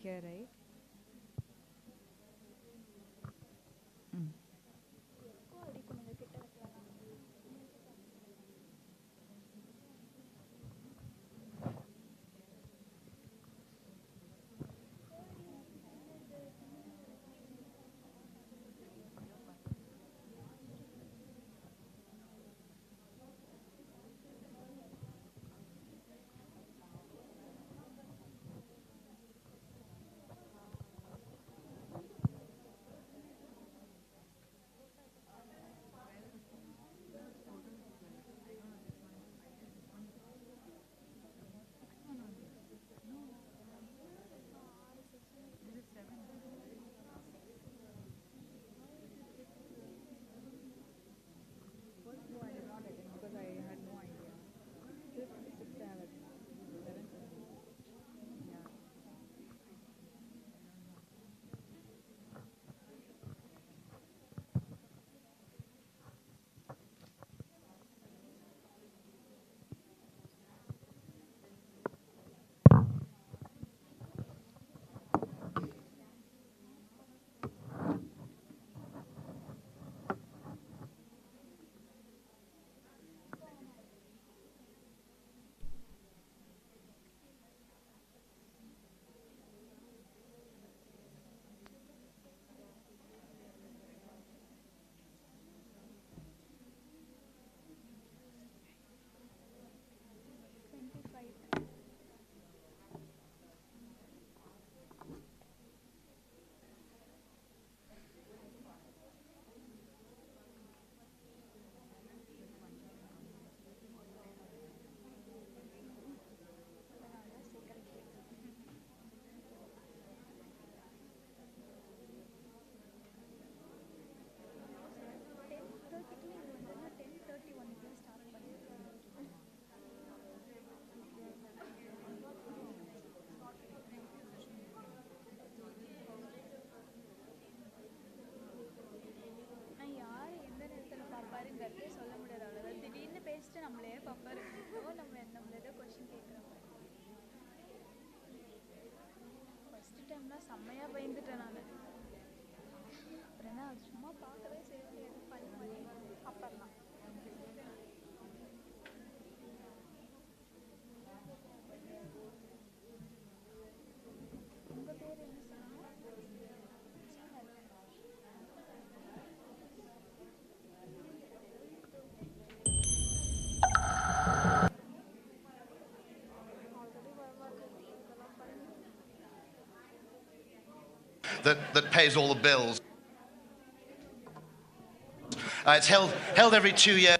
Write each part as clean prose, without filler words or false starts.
here, right? செம்மையா பயந்துட்டேன் நான். அப்புறம் என்ன சும்மா பார்க்கவே சரி ஃபன் பண்ணி அப்புறம் உங்கள் பேர் என்ன சொன்னாங்க? that pays all the bills. It's held every 2 years.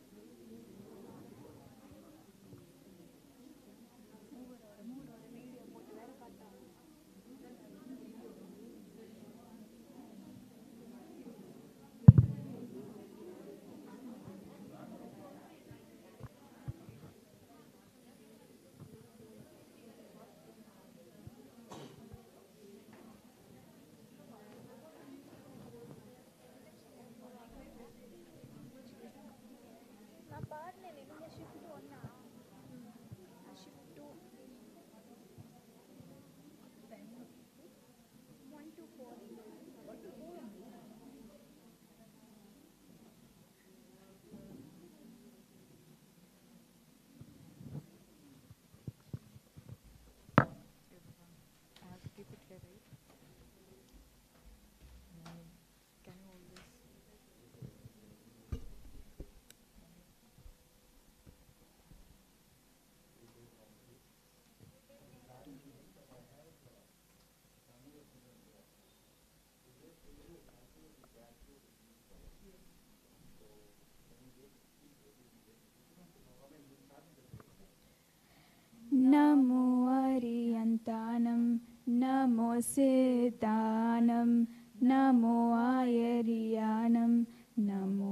नमो अरियन्तानं नमो सितानं नमो आयरियानं नमो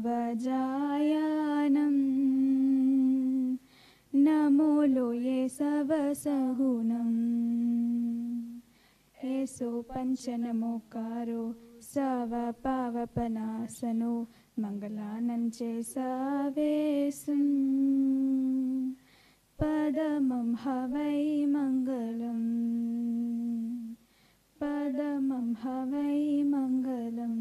वजायानं नमो लोये सवसगुणं एसो पञ्चनमोकारो सवपावपनासनो मङ्गलानञ्चे सवेसुं पदमं हवै मङ्गलम् हवै मङ्गलम्।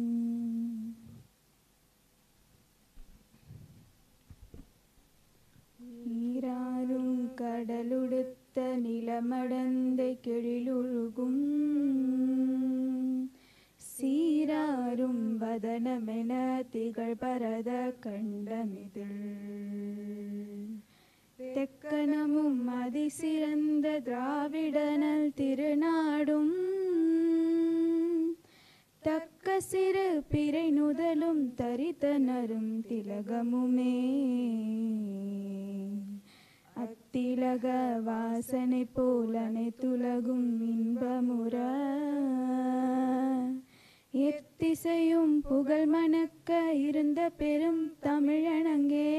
நீராறும் கடலுடுத்த நிலமடந்தை கெழிலுருகும் சீராறும் வதனமென திகழ் பரத கண்டமிதில் தெக்கணமும் அதிசிறந்த திராவிடனல் திருநாடும் தக்க சிறு பிறை நுதலும் தரித்தனரும் திலகமுமே அத்திலக வாசனை போல் அனைத்துலகும் இன்பமுற எத்திசையும் புகழ் மணக்க இருந்த பெரும் தமிழனங்கே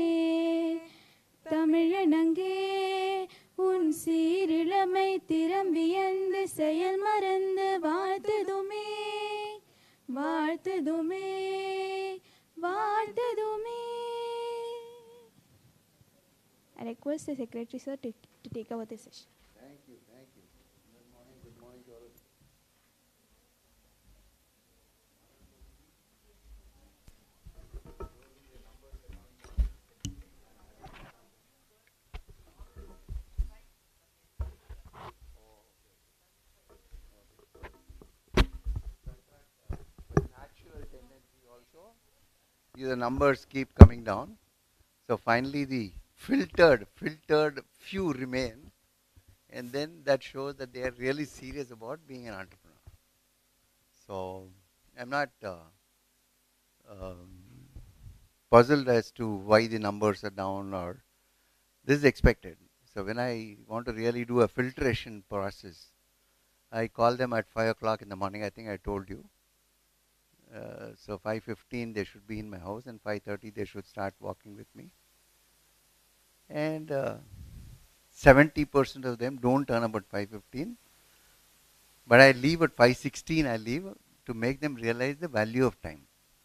தமிழனங்கே உன் சீரிழமை திறம் வியந்து செயல் மறந்து வாழ்த்ததுமே வாழ்த்ததுமே வாழ்த்ததுமே. I request the Secretary Sir to take over this session. Thank you, thank you. Good morning to all of you. Natural tendency also, the numbers keep coming down. So finally the filtered few remain, and then that shows that they are really serious about being an entrepreneur. So I'm not puzzled as to why the numbers are down, or this is expected. So when I want to really do a filtration process, I call them at 5 o'clock in the morning. I think I told you. So 5:15 they should be in my house, and 5:30 they should start walking with me. And 70% of them don't turn up at 5:15, but I leave at 5:16. I leave to make them realize the value of time.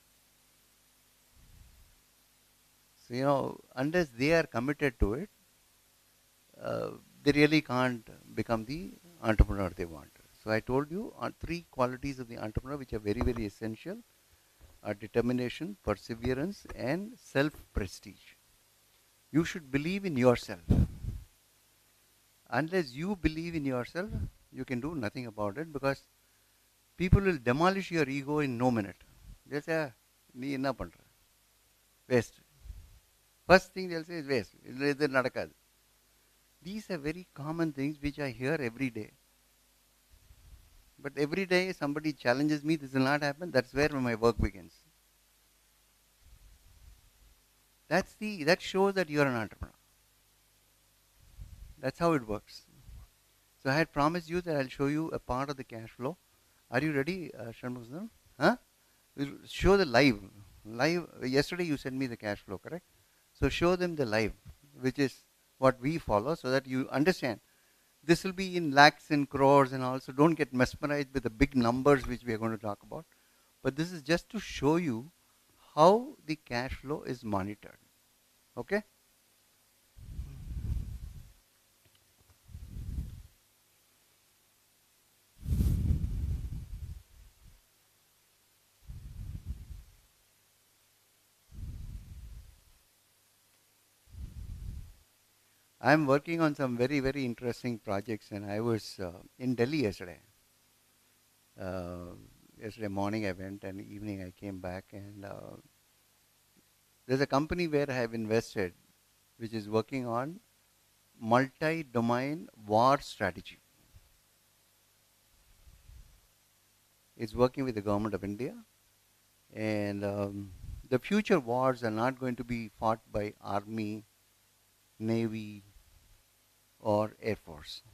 So unless they are committed to it, they really can't become the entrepreneur they want. So I told you on 3 qualities of the entrepreneur which are very, very essential are determination, perseverance, and self-prestige. You should believe in yourself. Unless you believe in yourself, you can do nothing about it, because people will demolish your ego in no minute. They'll say, "Nee enna pandra? Waste." First thing they'll say is waste. Idu nadakadu. These are very common things which I hear every day. But every day somebody challenges me, this will not happen, that's where my work begins. That shows that you are an entrepreneur. That's how it works. So I had promised you that I'll show you a part of the cash flow. Are you ready, Shanmugh? Huh? We'll show the live. Yesterday you sent me the cash flow, correct? So show them the live, which is what we follow, so that you understand. This will be in lakhs and crores, and also don't get mesmerized with the big numbers which we are going to talk about. But this is just to show you how the cash flow is monitored. Okay? I'm working on some very, very interesting projects, and I was in Delhi yesterday. Yesterday morning I went, and evening I came back, and there's a company where I have invested which is working on multi-domain war strategy. It's working with the government of India, and the future wars are not going to be fought by army, navy, or air force.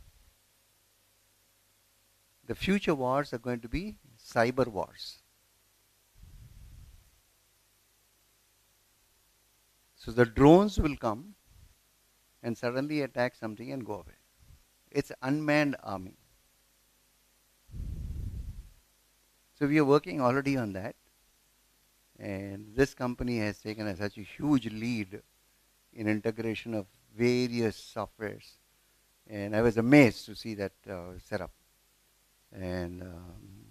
The future wars are going to be cyber wars. So the drones will come and suddenly attack something and go away. It's unmanned army. So we are working already on that, and this company has taken such a huge lead in integration of various softwares, and I was amazed to see that setup. And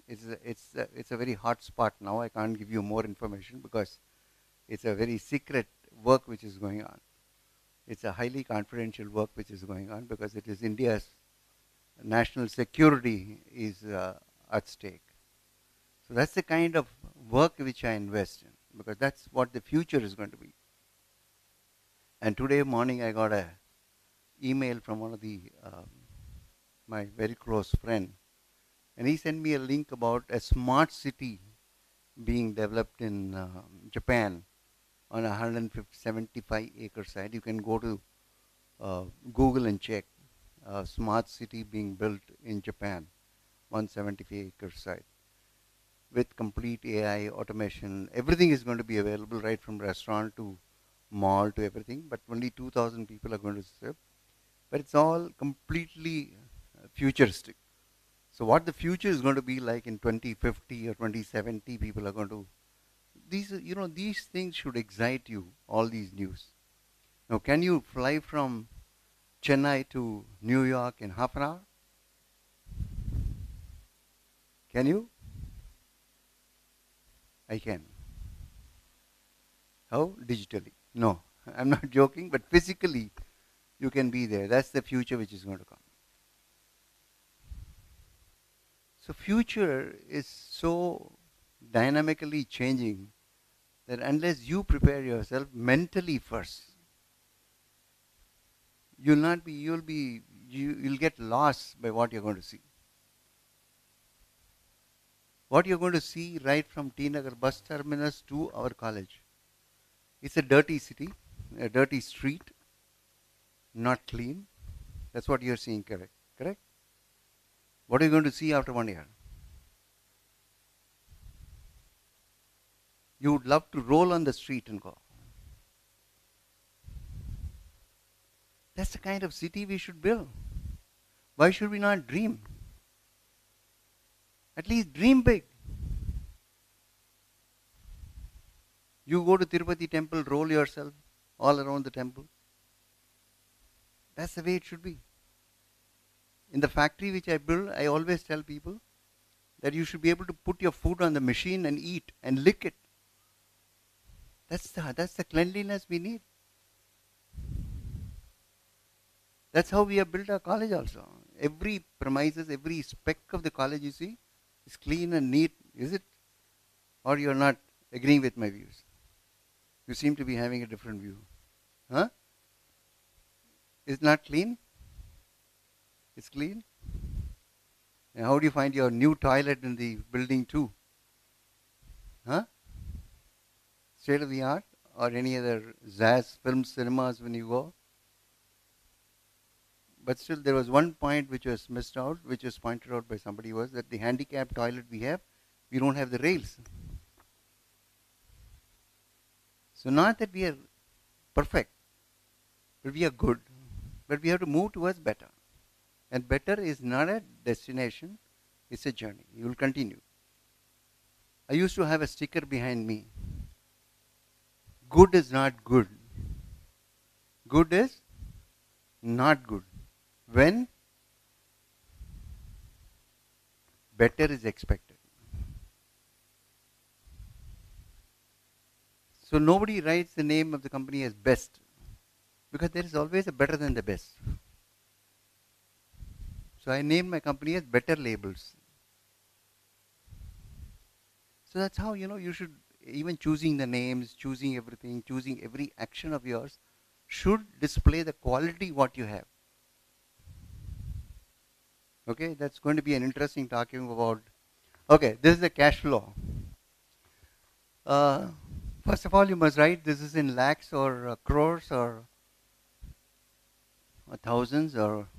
It's a very hot spot now. I can't give you more information because it's a very secret work which is going on. It's a highly confidential work which is going on because it is India's national security is at stake. So that's the kind of work which I invest in because that's what the future is going to be. And today morning I got a email from one of the my very close friend, and he sent me a link about a smart city being developed in Japan on a 175 acre site. You can go to Google and check a smart city being built in Japan, 175 acre site with complete AI automation. Everything is going to be available right from restaurant to mall to everything, but only 2,000 people are going to serve. But it's all completely futuristic. So what the future is going to be like in 2050 or 2070, people are going to, these things should excite you, all these news. Now, can you fly from Chennai to New York in half an hour? Can you? I can. How? Digitally. No, I'm not joking, but physically you can be there. That's the future which is going to come. So future is so dynamically changing that unless you prepare yourself mentally first, you'll get lost by what you're going to see. What you're going to see right from T Nagar bus terminus to our college. It's a dirty city, a dirty street, not clean. That's what you're seeing, correct? Correct? What are you going to see after 1 year? You would love to roll on the street and go. That's the kind of city we should build. Why should we not dream? At least dream big. You go to Tirupati temple, roll yourself all around the temple. That's the way it should be. In the factory which I build, I always tell people that you should be able to put your food on the machine and eat and lick it. That's the cleanliness we need. That's how we have built our college also. Every premises, every speck of the college you see is clean and neat. Is it? Or you're not agreeing with my views? You seem to be having a different view. Huh? It's not clean? It's clean? And how do you find your new toilet in the building too? Huh? State of the art? Or any other Zaz film cinemas when you go? But still there was one point which was missed out, which was pointed out by somebody, was that the handicapped toilet we don't have the rails. So not that we are perfect, but we are good. But we have to move towards better. And better is not a destination, it's a journey. You will continue. I used to have a sticker behind me. Good is not good. Good is not good. When better is expected. So nobody writes the name of the company as best, because there is always a better than the best. So I named my company as Better Labels. So that's how, you should, even choosing the names, choosing everything, choosing every action of yours should display the quality what you have. Okay, that's going to be an interesting talking about. Okay, this is the cash flow. First of all, you must write this is in lakhs or crores or thousands, or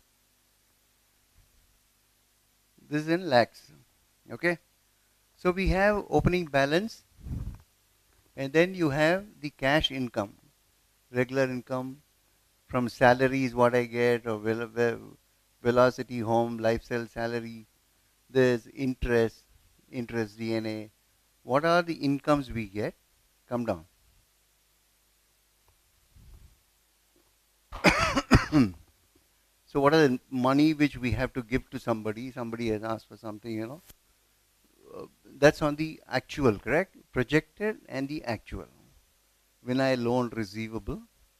this is in lakhs. Okay, so we have opening balance, and then you have the cash income, regular income from salaries, what I get, or velocity home, lifestyle salary. There's interest DNA. What are the incomes we get? Come down. So what are the money which we have to give to somebody? Somebody has asked for something, that's on the actual, correct? Projected and the actual. When I loan receivable,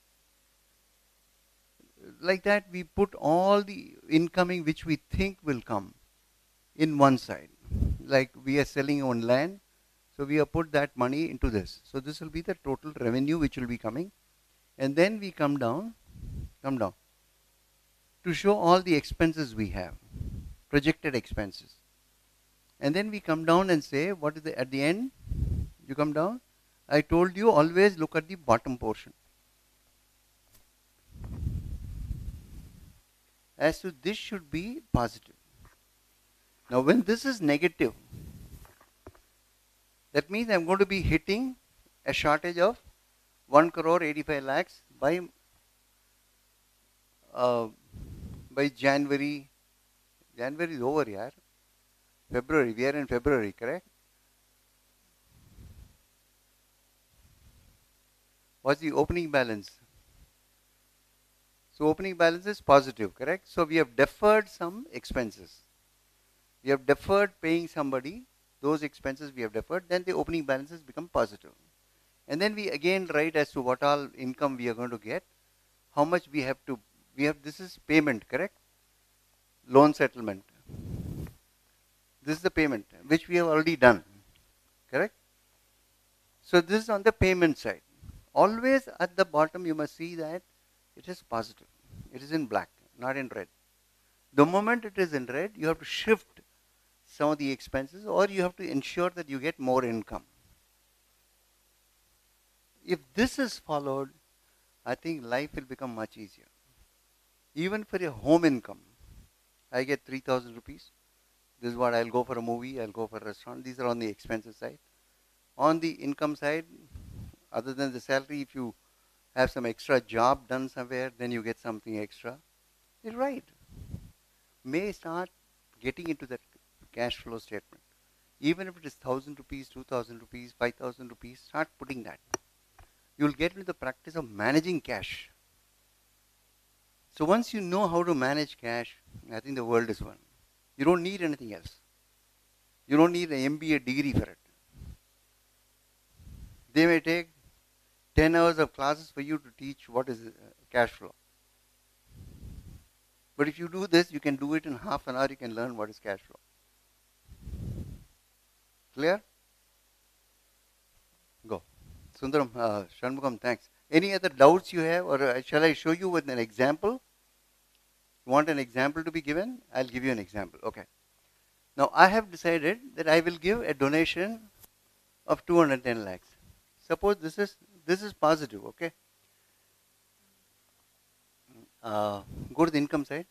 like that we put all the incoming which we think will come in one side. Like we are selling on land, so we have put that money into this. So this will be the total revenue which will be coming. And then we come down to show all the expenses we have, projected expenses. And then we come down and say, what is at the end? You come down. I told you always look at the bottom portion. As to this should be positive. Now when this is negative, that means I'm going to be hitting a shortage of 1 crore 85 lakhs by January. January is over, yaar. February, we are in February, correct? What's the opening balance? So opening balance is positive, correct? So we have deferred some expenses. We have deferred paying somebody, those expenses we have deferred, then the opening balances become positive. And then we again write as to what all income we are going to get, how much we have to, this is payment, correct? Loan settlement. This is the payment, which we have already done, correct? So this is on the payment side. Always at the bottom you must see that it is positive. It is in black, not in red. The moment it is in red, you have to shift some of the expenses, or you have to ensure that you get more income. If this is followed, I think life will become much easier. Even for a home income, I get 3,000 rupees. This is what I'll go for a movie, I'll go for a restaurant. These are on the expenses side. On the income side, other than the salary, if you have some extra job done somewhere, then you get something extra. You're right. May start getting into that cash flow statement. Even if it is 1,000 rupees, 2,000 rupees, 5,000 rupees, start putting that. You'll get into the practice of managing cash. So once you know how to manage cash, I think the world is won. You don't need anything else. You don't need an MBA degree for it. They may take 10 hours of classes for you to teach what is cash flow. But if you do this, you can do it in half an hour, you can learn what is cash flow. Clear? Go. Sundaram, Shanmugam, thanks. Any other doubts you have, or shall I show you with an example? You want an example to be given? I'll give you an example. Okay. Now I have decided that I will give a donation of 210 lakhs. Suppose this is positive, okay? Go to the income side.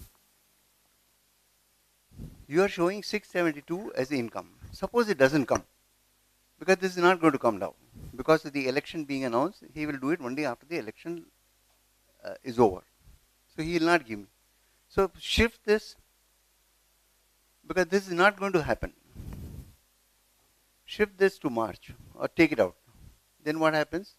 You are showing 672 as the income. Suppose it doesn't come, because this is not going to come down. Because of the election being announced, he will do it one day after the election is over. So he will not give me. So shift this, because this is not going to happen. Shift this to March, or take it out. Then what happens?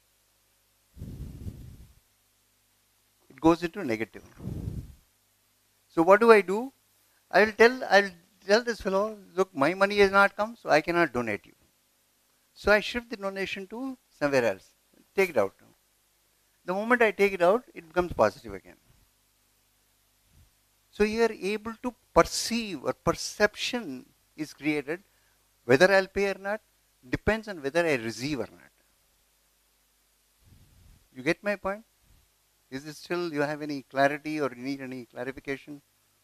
It goes into negative. So what do? I'll tell this fellow, look, my money has not come, so I cannot donate you. So I shift the donation to somewhere else. Take it out. The moment I take it out, it becomes positive again. So you are able to perceive, or perception is created. Whether I'll pay or not depends on whether I receive or not. You get my point? Is it still, you have any clarity or you need any clarification?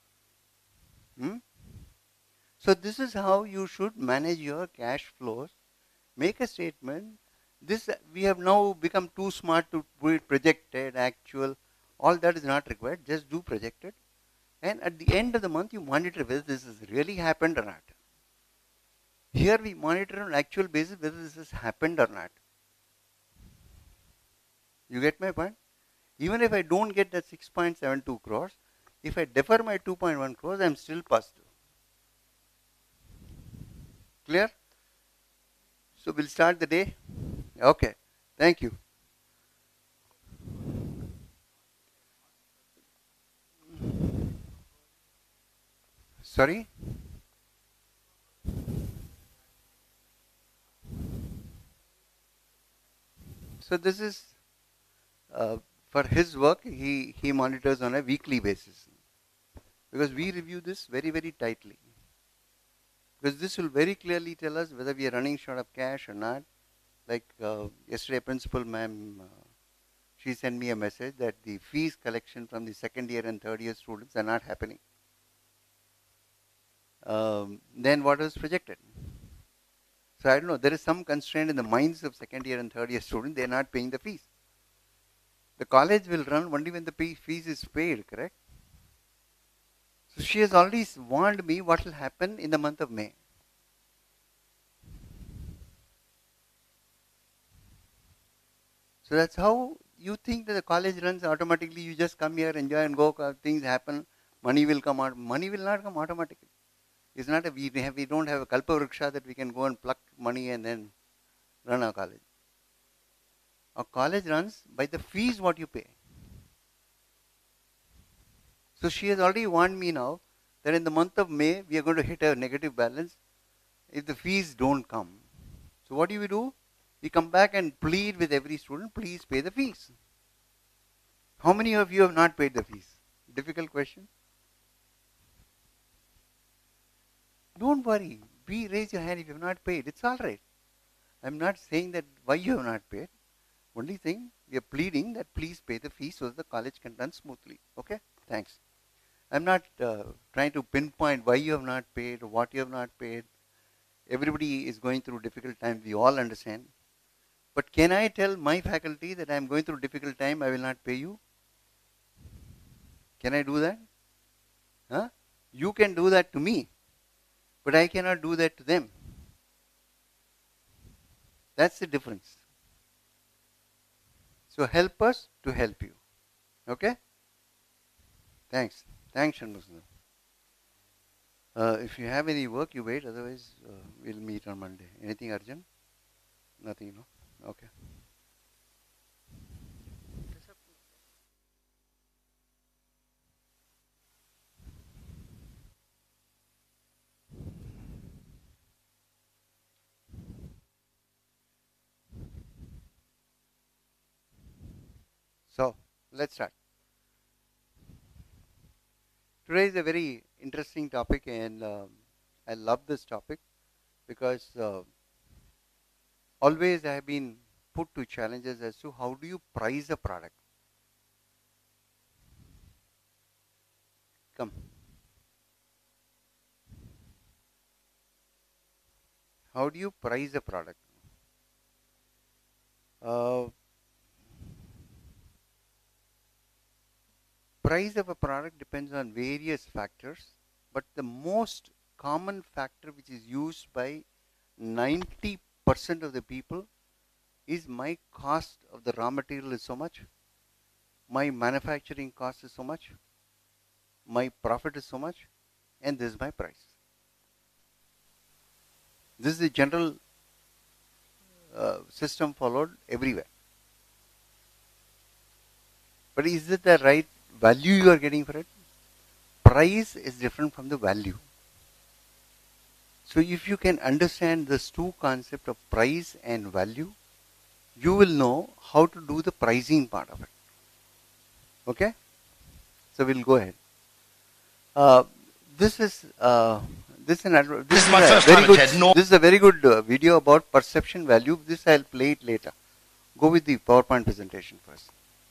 So this is how you should manage your cash flows. Make a statement. This, we have now become too smart to do it projected, actual. All that is not required. Just do projected. And at the end of the month, you monitor whether this has really happened or not. Here we monitor on actual basis whether this has happened or not. You get my point? Even if I don't get that 6.72 crores, if I defer my 2.1 crores, I am still positive. Clear? So we'll start the day. Okay. Thank you. Sorry? So this is for his work. He monitors on a weekly basis, because we review this very, very tightly. Because this will very clearly tell us whether we are running short of cash or not. Like yesterday, principal ma'am, she sent me a message that the fees collection from the second year and third year students are not happening. Then what was projected? So I don't know, there is some constraint in the minds of second year and third year students, they are not paying the fees. The college will run only when the fees is paid, correct? So she has already warned me what will happen in the month of May. So that's how you think that the college runs automatically. You just come here, enjoy and go, things happen, money will come out. Money will not come automatically. It's not a, we don't have a kalpavriksha that we can go and pluck money and then run our college. Our college runs by the fees what you pay. So she has already warned me now that in the month of May we are going to hit a negative balance if the fees don't come. So what do? We come back and plead with every student, please pay the fees. How many of you have not paid the fees? Difficult question. Don't worry. Raise your hand if you have not paid. It's all right. I'm not saying that why you have not paid. Only thing, we are pleading that please pay the fees so that the college can run smoothly. Okay? Thanks. I'm not trying to pinpoint why you have not paid or what you have not paid. Everybody is going through difficult times. We all understand. But can I tell my faculty that I'm going through difficult time, I will not pay you? Can I do that? Huh? You can do that to me, but I cannot do that to them. That's the difference. So help us to help you. Okay? Thanks. Thanks, Shanmugam. If you have any work, you wait. Otherwise, we'll meet on Monday. Anything urgent? Nothing, no? Okay. So, let's start. Today is a very interesting topic, and I love this topic because always I have been put to challenges as to how do you price a product. Come. How do you price a product? Price of a product depends on various factors, but the most common factor which is used by 90% of the people is my cost of the raw material is so much, my manufacturing cost is so much, my profit is so much, and this is my price. This is the general system followed everywhere. But is it the right value you are getting for it? Price is different from the value. So if you can understand this two concepts of price and value, you will know how to do the pricing part of it. Okay? So we'll go ahead. This is my first time at TED. This is a very good video about perception value. This I'll play it later. Go with the PowerPoint presentation first.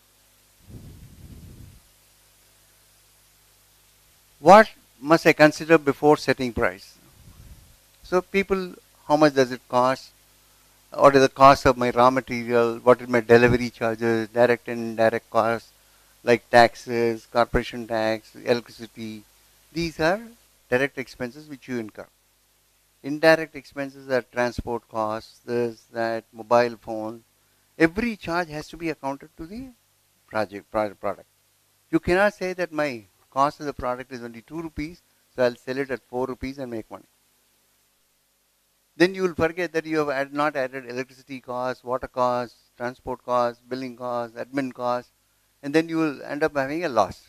What must I consider before setting price? So people, how much does it cost? What is the cost of my raw material? What is my delivery charges, direct and indirect costs, like taxes, corporation tax, electricity. These are direct expenses which you incur. Indirect expenses are transport costs, this, that, mobile phone. Every charge has to be accounted to the product. You cannot say that my cost of the product is only 2 rupees, so I'll sell it at 4 rupees and make money. Then you will forget that you have not added electricity costs, water costs, transport costs, billing costs, admin costs, and then you will end up having a loss.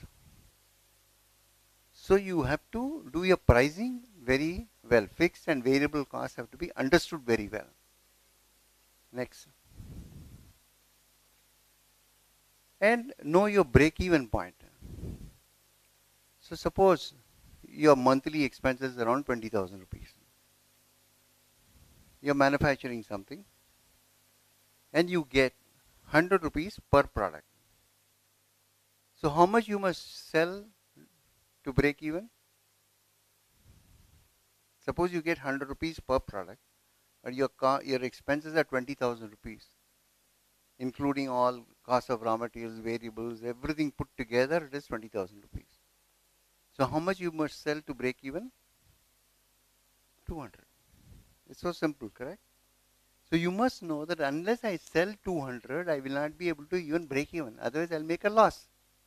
So you have to do your pricing very well. Fixed and variable costs have to be understood very well. Next. and know your break-even point. So suppose your monthly expenses around 20,000 rupees. You're manufacturing something and you get 100 rupees per product. So how much you must sell to break even? Suppose you get 100 rupees per product, but your expenses are 20,000 rupees, including all cost of raw materials, variables, everything put together, it is 20,000 rupees. So how much you must sell to break even? 200. It's so simple, correct? So you must know that unless I sell 200, I will not be able to even break even. Otherwise, I'll make a loss.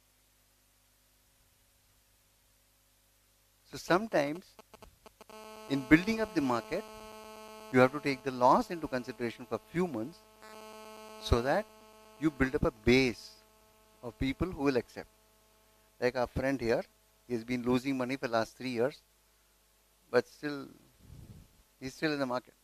So sometimes, in building up the market, you have to take the loss into consideration for a few months so that you build up a base of people who will accept. Like our friend here, he has been losing money for the last 3 years, but still, he's still in the market.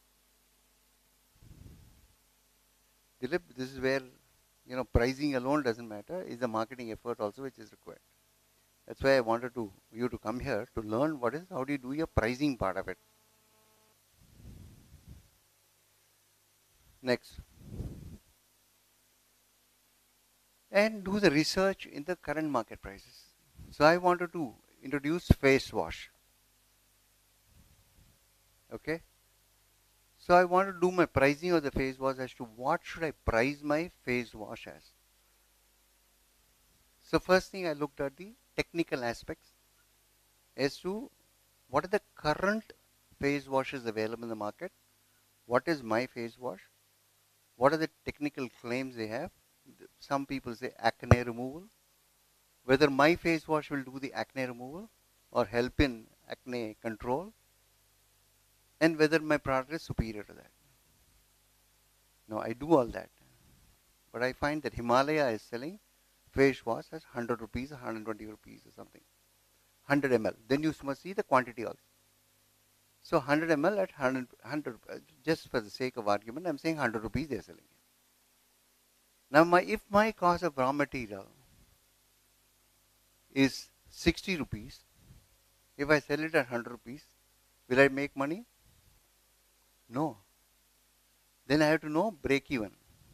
Dilip, this is where, pricing alone doesn't matter. It's the marketing effort also which is required. That's why I wanted you to come here to learn how do you do your pricing part of it. Next. And do the research in the current market prices. So I wanted to introduce face wash. Okay. So I want to do my pricing of the face wash as to what should I price my face wash as. So first thing I looked at the technical aspects as to what are the current face washes available in the market, what is my face wash, what are the technical claims they have. Some people say acne removal, whether my face wash will do the acne removal or help in acne control, and whether my product is superior to that. Now I do all that, but I find that Himalaya is selling face wash as 100 rupees, 120 rupees or something, 100 ml. Then you must see the quantity also. So 100 ml at 100, just for the sake of argument, I'm saying 100 rupees they're selling it. Now if my cost of raw material is 60 rupees, if I sell it at 100 rupees, will I make money? No. Then I have to know break even.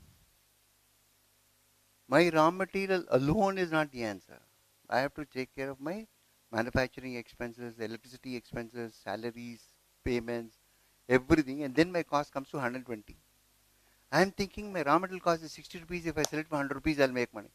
My raw material alone is not the answer. I have to take care of my manufacturing expenses, electricity expenses, salaries, payments, everything, and then my cost comes to 120. I am thinking my raw material cost is 60 rupees. If I sell it for 100 rupees, I'll make money.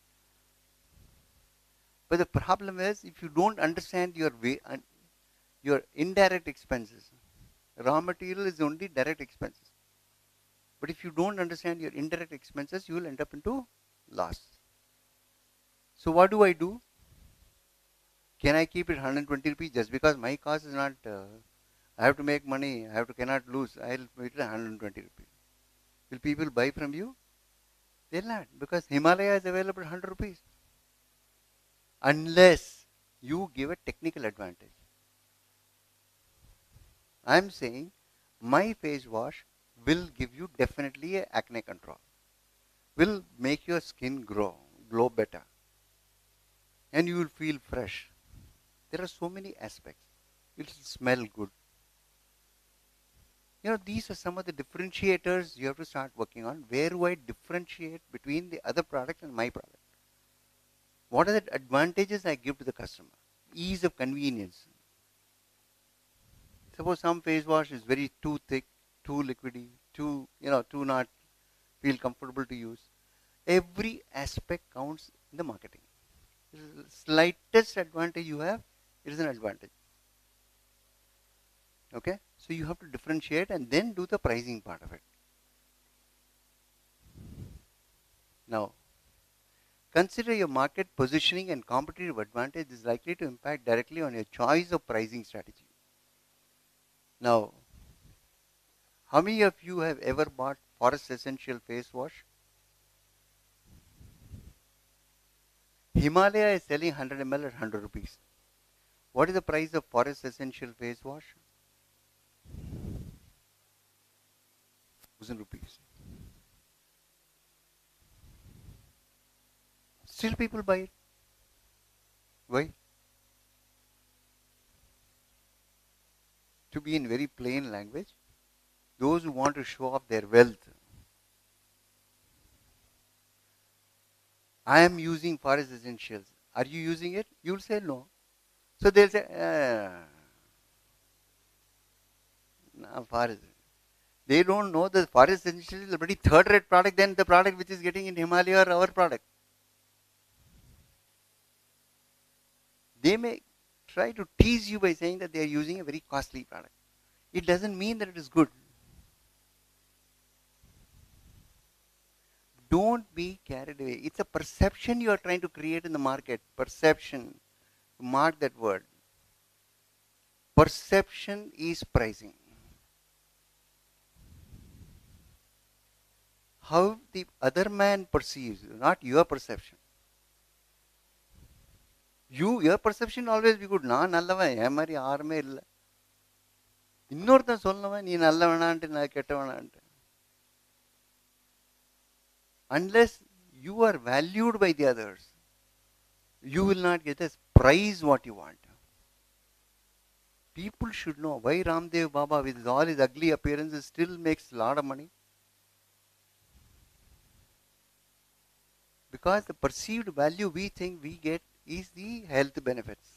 But the problem is, if you don't understand your indirect expenses, raw material is only direct expenses. But if you don't understand your indirect expenses, you will end up into loss. So what do I do? Can I keep it 120 rupees just because my cost is not, I have to make money, cannot lose, I'll make it 120 rupees. Will people buy from you? They'll not, because Himalaya is available at 100 rupees. Unless you give a technical advantage. I'm saying my face wash will give you definitely a acne control. Will make your skin glow better. And you will feel fresh. There are so many aspects. It will smell good. These are some of the differentiators you have to start working on. Where do I differentiate between the other product and my product? What are the advantages I give to the customer? Ease of convenience. Suppose some face wash is very too thick, too liquidy, too not feel comfortable to use. Every aspect counts in the marketing. The slightest advantage you have, it is an advantage. Okay? So you have to differentiate and then do the pricing part of it. Now, consider your market positioning and competitive advantage is likely to impact directly on your choice of pricing strategy. Now, how many of you have ever bought Forest Essential face wash? Himalaya is selling 100 ml at 100 rupees. What is the price of Forest Essential face wash? 1000 rupees. Still people buy it. Why? To be in very plain language, those who want to show off their wealth. I am using Forest Essentials. Are you using it? You'll say no. So they'll say, no, Forest. They don't know that Forest Essentials is a pretty third-rate product than the product which is getting in Himalaya or our product. They may try to tease you by saying that they are using a very costly product. It doesn't mean that it is good. Don't be carried away. It's a perception you are trying to create in the market. Perception. Mark that word. Perception is pricing. How the other man perceives, not your perception. Your perception always be good. நான் நல்லவன், என் மாதிரி யாருமே இல்லை. இன்னொருத்தன் சொல்லவன், நீ நல்லவனான்ட்டு நான் கெட்டவனான்ட்டு. Unless you are valued by the others, you will not get a prize what you want. People should know why Ramdev Baba, with all his ugly appearances, still makes a lot of money. Because the perceived value we think we get is the health benefits.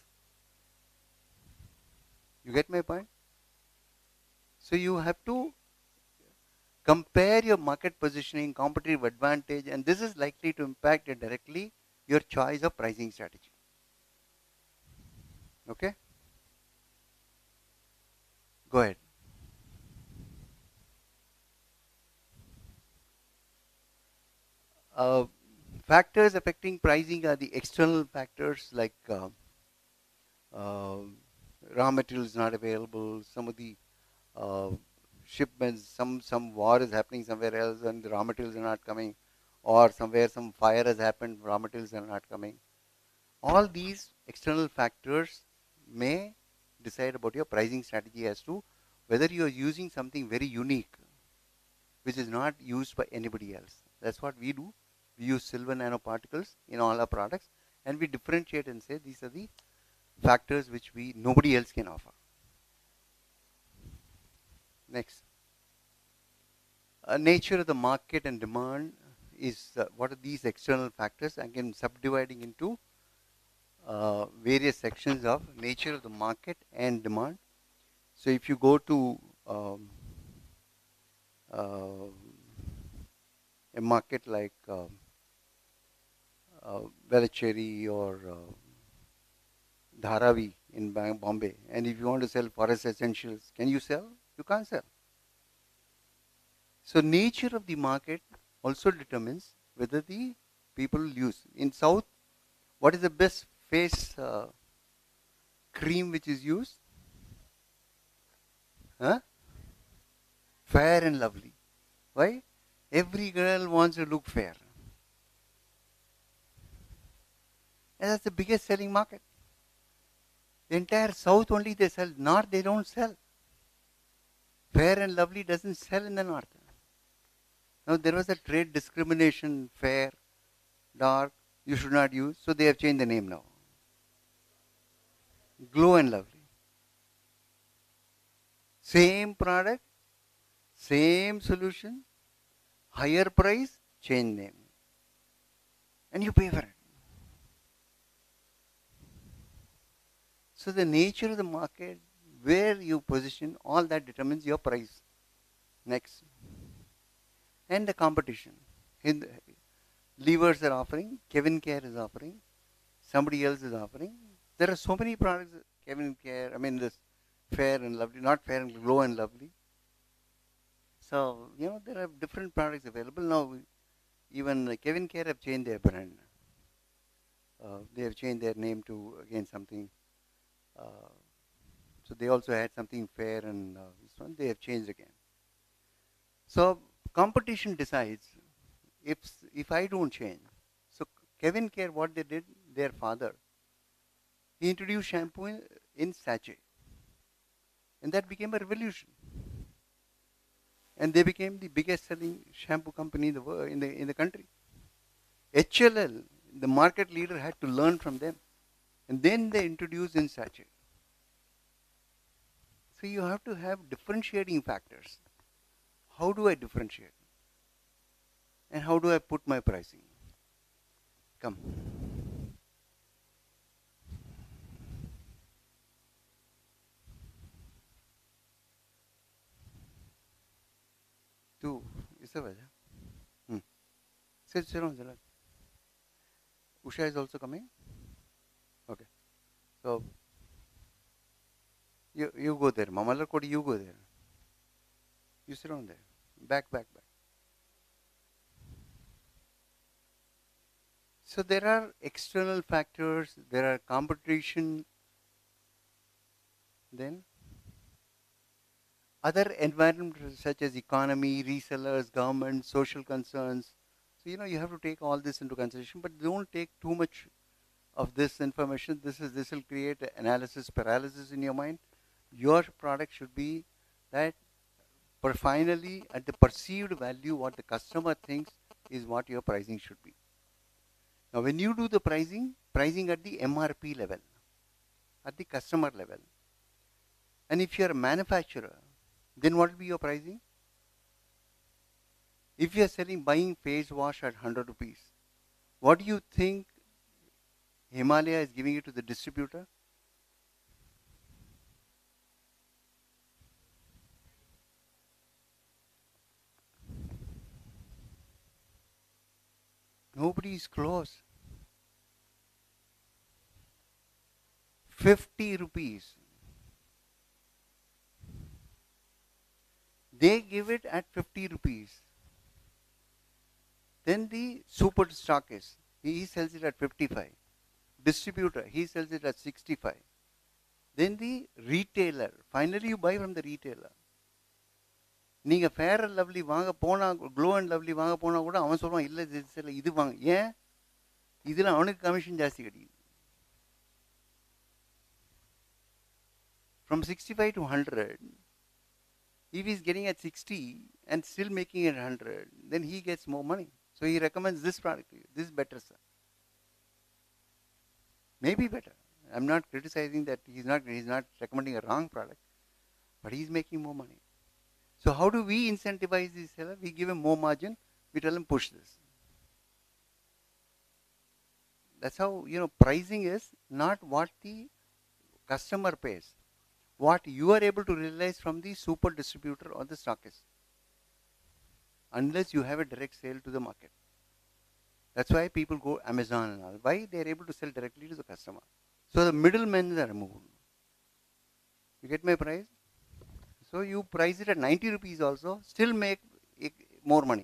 You get my point? So you have to compare your market positioning, competitive advantage, and this is likely to impact directly your choice of pricing strategy. Okay? Go ahead. Factors affecting pricing are the external factors like raw materials not available, some of the shipments, some war is happening somewhere else and the raw materials are not coming, or somewhere some fire has happened, raw materials are not coming. All these external factors may decide about your pricing strategy as to whether you are using something very unique which is not used by anybody else. That's what we do. We use silver nanoparticles in all our products and we differentiate and say these are the factors which nobody else can offer. Next. Nature of the market and demand is what are these external factors? Again, subdividing into various sections of nature of the market and demand. So if you go to a market like Velachery or Dharavi in Bombay, and if you want to sell Forest Essentials, can you sell? You can't sell. So nature of the market also determines whether the people use. In South, what is the best face cream which is used? Huh? Fair and Lovely. Why? Every girl wants to look fair. And that's the biggest selling market. The entire South only they sell. North they don't sell. Fair and Lovely doesn't sell in the North. Now there was a trade discrimination, fair, dark, you should not use. So they have changed the name now. Glow and Lovely. Same product, same solution, higher price, change name. And you pay for it. So the nature of the market, where you position, all that determines your price. Next. And the competition. Levers are offering, Kevin Care is offering, somebody else is offering. There are so many products, Kevin Care, this Fair and Lovely, not Fair and Glow and Lovely. So, there are different products available. Now, even Kevin Care have changed their brand. They have changed their name to, again, something. So they also had something fair and this one, they have changed again. So competition decides if I don't change. So Kevin Care, what they did, their father, he introduced shampoo in sachet. And that became a revolution. And they became the biggest selling shampoo company in the world, in the country. HLL, The market leader had to learn from them. And then they introduced in sachet. So you have to have differentiating factors. How do I differentiate? And how do I put my pricing? Come. Two. Is that right? Sit down, Jalal. Usha is also coming? Okay. So, you go there. Mamalar Kodi, you go there. You sit down there. Back. So there are external factors, there are competition, then other environments such as economy, resellers, government, social concerns. So you have to take all this into consideration, but don't take too much of this information. This will create analysis paralysis in your mind. Your product should be that finally at the perceived value what the customer thinks is what your pricing should be. Now when you do the pricing at the MRP level, at the customer level, and if you are a manufacturer, then what will be your pricing? If you are buying face wash at 100 rupees, what do you think Himalaya is giving it to the distributor? Nobody is close. 50 rupees. They give it at 50 rupees. Then the super stockist, he sells it at 55. Distributor, he sells it at 65. Then the retailer, finally you buy from the retailer. நீங்க fair and lovely வாங்க போனா, glow and lovely வாங்க போனா கூட அவன் சொல்லுவான் இல்லை இது வாங்க. ஏன்? இதில் அவனுக்கு கமிஷன் ஜாஸ்தி கிடைக்குது. From 65 to 100, if he is getting at 60 and still making it 100, then he gets more money. So he recommends this product to you. This is better, sir. Maybe better. I'm not criticizing that he's not recommending a wrong product, but he's making more money. So how do we incentivize the seller? We give him more margin. We tell him push this. That's how, pricing is not what the customer pays. What you are able to realize from the super distributor or the stockist. Unless you have a direct sale to the market. That's why people go Amazon and all. Why? They are able to sell directly to the customer. So the middlemen are removed. You get my price? So you price it at 90 rupees also, still make more money.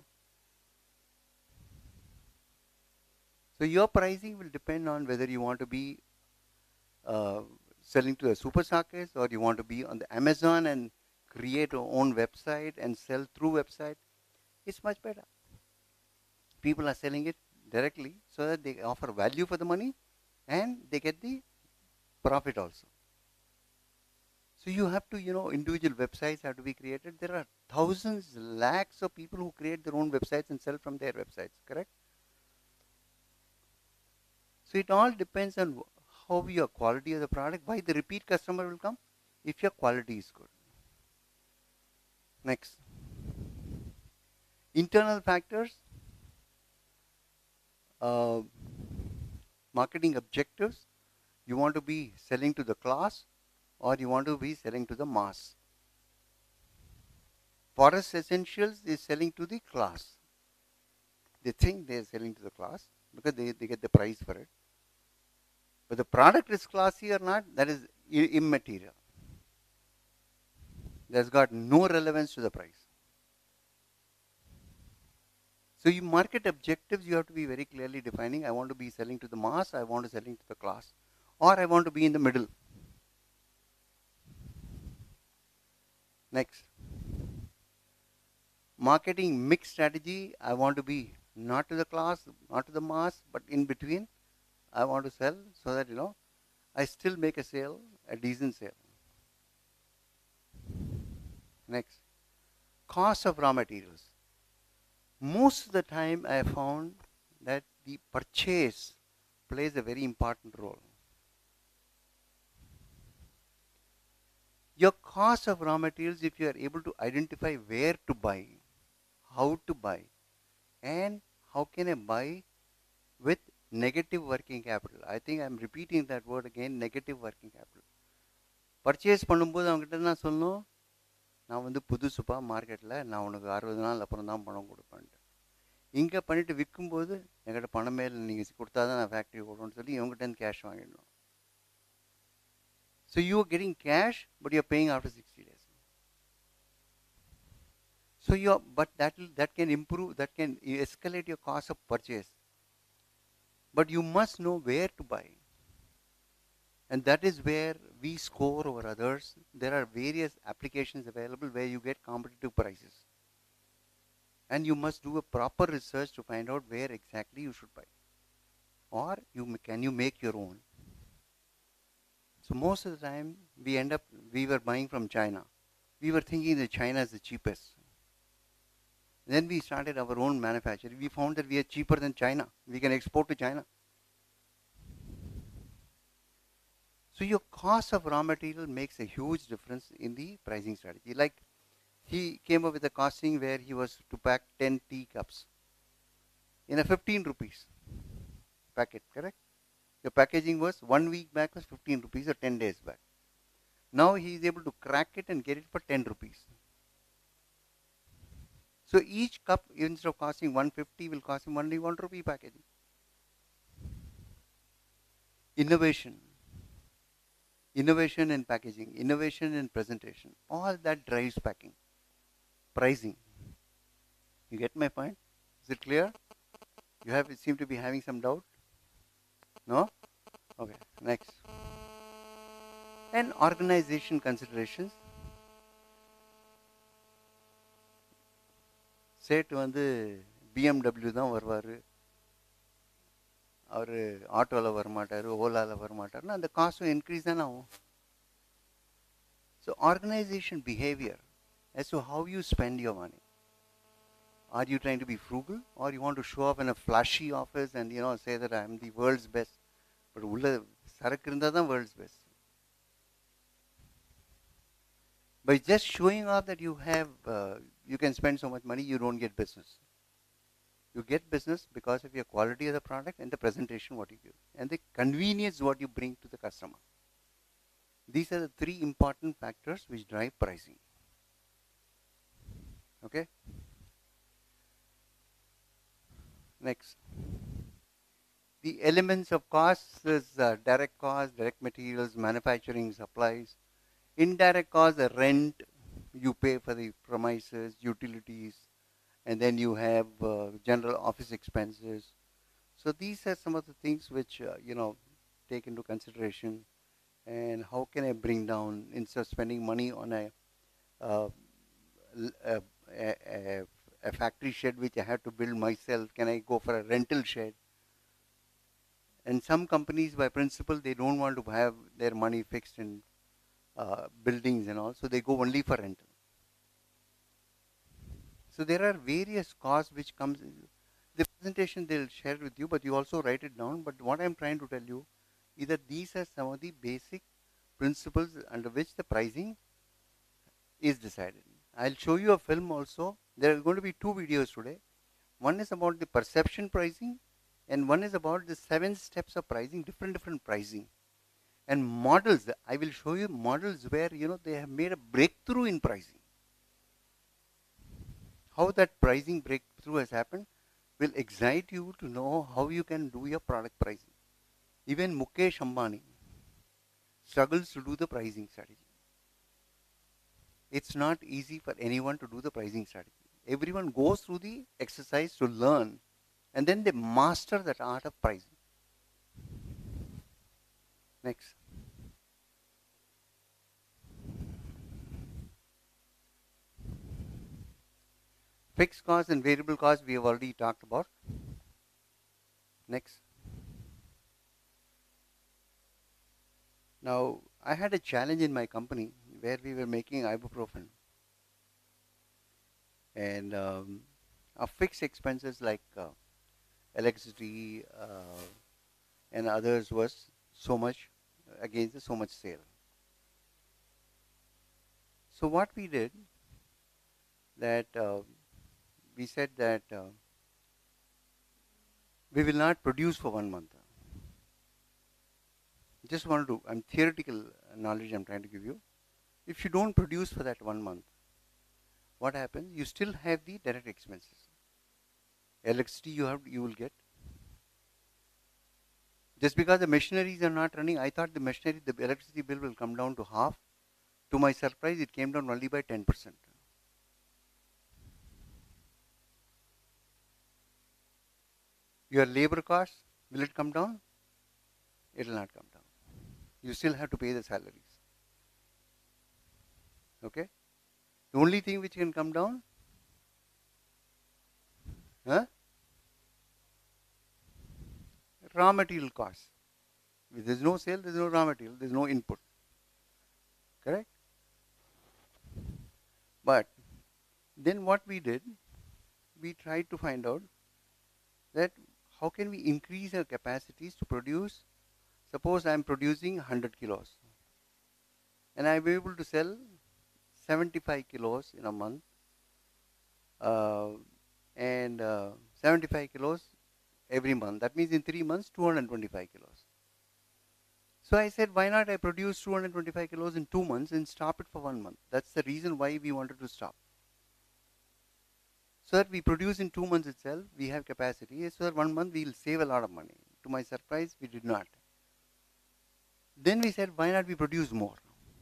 So your pricing will depend on whether you want to be selling to a super stockist or you want to be on the Amazon and create your own website and sell through website. It's much better. People are selling it directly so that they offer value for the money and they get the profit also. So you have to, individual websites have to be created. There are thousands, lakhs of people who create their own websites and sell from their websites, correct? So it all depends on how your quality of the product, why the repeat customer will come, if your quality is good. Next. Internal factors, marketing objectives. You want to be selling to the class or you want to be selling to the mass. Forest Essentials is selling to the class. They think they are selling to the class because they get the price for it. But the product is classy or not, that is immaterial. That's got no relevance to the price. So you market objectives, you have to be very clearly defining. I want to be selling to the mass, I want to selling to the class, or I want to be in the middle. Next. Marketing mix strategy, I want to be not to the class, not to the mass, but in between. I want to sell so that, I still make a sale, a decent sale. Next. Cost of raw materials. Most of the time I found that the purchase plays a very important role. Your cost of raw materials, if you are able to identify where to buy, how to buy, and how can I buy with negative working capital. I think I'm repeating that word again, negative working capital. Purchase பண்ணும்போது அவங்ககிட்ட நான் சொல்லணும், நான் வந்து புதுசுப்பா மார்க்கெட்டில் நான் உனக்கு 60 நாள் அப்புறம் தான் பணம் கொடுப்பேன்ட்டு. இங்கே பண்ணிவிட்டு விற்கும்போது என்கிட்ட பணமே இல்லை, நீங்கள் கொடுத்தா தான் நான் ஃபேக்ட்ரி ஓடும்னு சொல்லி இவங்ககிட்ட கேஷ் வாங்கிடணும். So you are getting cash, but you are paying after 60 days. So but that can improve, that can escalate your cost of purchase. But you must know where to buy. And that is where we score over others. There are various applications available where you get competitive prices. And you must do a proper research to find out where exactly you should buy. Or can you make your own? So most of the time we were buying from China. We were thinking that China is the cheapest. Then we started our own manufacturing. We found that we are cheaper than China. We can export to China. So your cost of raw material makes a huge difference in the pricing strategy. Like he came up with a costing where he was to pack 10 teacups in a 15 rupees packet, correct? The packaging was 1 week back was 15 rupees or 10 days back. Now he is able to crack it and get it for 10 rupees. So each cup, instead of costing 150, will cost him only 1 rupee packaging. Innovation in packaging, innovation in presentation, all that drives packing. Pricing. You get my point? Is it clear? You seem to be having some doubt? No? Okay, next. And organization considerations. சேட் வந்து BMW தான் வருவார், அவர் ஆட்டோவில் வரமாட்டார், ஓலாவில் வரமாட்டார்னா அந்த காஸ்ட்டும் increase தானே ஆகும். So organisation behaviour as to how you spend your money. Are you trying to be frugal, or you want to show up in a flashy office and say that I am the world's best? But உள்ள சரக்கு இருந்தால் தான் world's best. By just showing off that you can spend so much money, you don't get business. You get business because of your quality of the product and the presentation what you give and the convenience what you bring to the customer. These are the 3 important factors which drive pricing. Okay? Next. The elements of costs is direct cost, direct materials, manufacturing, supplies. Indirect cost, the rent you pay for the premises, utilities, and then you have general office expenses. So these are some of the things which take into consideration. And how can I bring down, instead of spending money on a factory shed which I have to build myself, can I go for a rental shed? And some companies by principle they don't want to have their money fixed in buildings and all, so they go only for rental. So there are various costs which comes in. The presentation they'll share with you, but you also write it down. But what I'm trying to tell you is that these are some of the basic principles under which the pricing is decided. I'll show you a film also. There are going to be 2 videos today. One is about the perception pricing, and one is about the 7 steps of pricing, different pricing. And models, I will show you models where they have made a breakthrough in pricing. How that pricing breakthrough has happened will excite you to know how you can do your product pricing. Even Mukesh Ambani struggles to do the pricing strategy. It's not easy for anyone to do the pricing strategy. Everyone goes through the exercise to learn, and then they master that art of pricing. Next. Fixed costs and variable costs we have already talked about. Next. Now, I had a challenge in my company where we were making ibuprofen. And our fixed expenses like electricity and others was so much against the so much sale. So what we did, that we said that we will not produce for 1 month. Just want to do, theoretical knowledge I'm trying to give you. If you don't produce for that 1 month, what happens? You still have the direct expenses. Electricity you will get. Just because the machineries are not running, I thought the electricity bill will come down to half. To my surprise, it came down only by 10%. Your labor costs, will it come down? It will not come down. You still have to pay the salaries. Okay? The only thing which can come down, raw material costs. If there is no sale, there is no raw material, there is no input. Correct? But then what we did, we tried to find out that how can we increase our capacities to produce. Suppose I am producing 100 kilos and I am able to sell 75 kilos in a month, and 75 kilos every month. That means in 3 months, 225 kilos. So I said, why not I produce 225 kilos in 2 months and stop it for 1 month? That's the reason why we wanted to stop. So that we produce in 2 months itself, we have capacity. So that 1 month we will save a lot of money. To my surprise, we did not. Then we said, why not we produce more?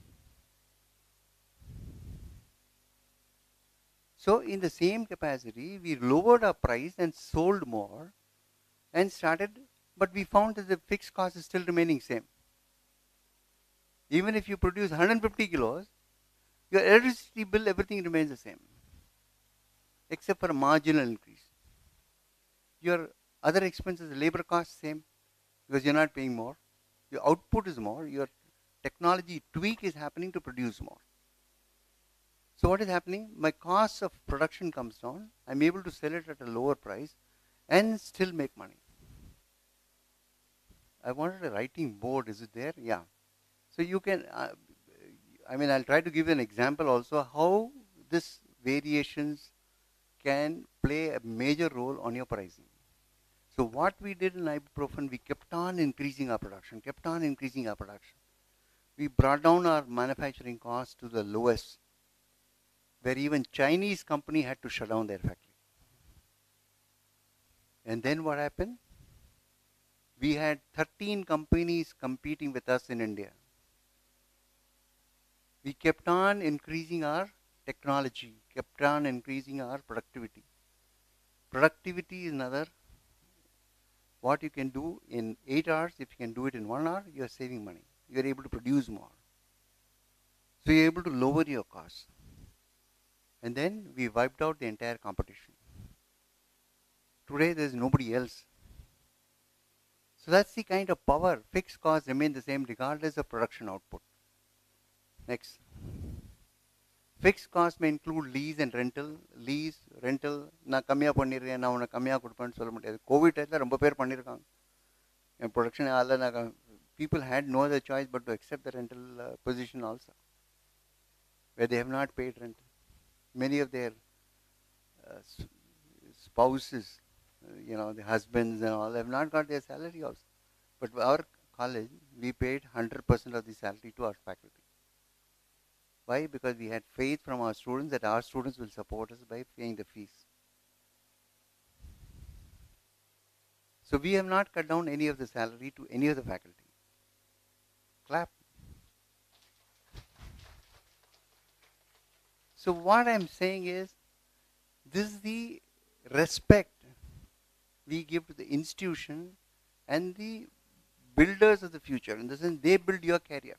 So in the same capacity, we lowered our price and sold more and started, but we found that the fixed cost is still remaining same. Even if you produce 150 kilos, your electricity bill, everything remains the same, except for a marginal increase. Your other expenses, labor costs same, because you're not paying more. Your output is more. Your technology tweak is happening to produce more. So what is happening? My cost of production comes down. I'm able to sell it at a lower price and still make money. I wanted a writing board. Is it there? Yeah. So you can, I'll try to give you an example also how this variations can play a major role on your pricing. So what we did in ibuprofen, we kept on increasing our production, We brought down our manufacturing costs to the lowest, where even Chinese company had to shut down their factory. And then what happened? We had 13 companies competing with us in India. We kept on increasing our technology, kept on increasing our productivity. Productivity is another, what you can do in 8 hours, if you can do it in 1 hour, you are saving money. You are able to produce more. So you are able to lower your costs. And then we wiped out the entire competition. Today there is nobody else. So that's the kind of power. Fixed costs remain the same regardless of production output. Next. Fixed costs may include lease and rental. Lease, rental, நான் கம்மியாக பண்ணிடுறேன், நான் உனக்கு கம்மியாக கொடுப்பேன்னு சொல்ல முடியாது. Covid டைத்தில் ரொம்ப பேர் பண்ணியிருக்காங்க. என் ப்ரொடக்ஷன் அதில் people had no other choice but to accept the rental position also, where they have not paid rent. Many of their spouses, the husbands and all, have not got their salary also. But our college, we paid 100% of the salary to our faculty. Why? Because we had faith from our students that our students will support us by paying the fees. So we have not cut down any of the salary to any of the faculty. Clap. So what I am saying is, this is the respect we give to the institution and the builders of the future. In the sense, they build your career.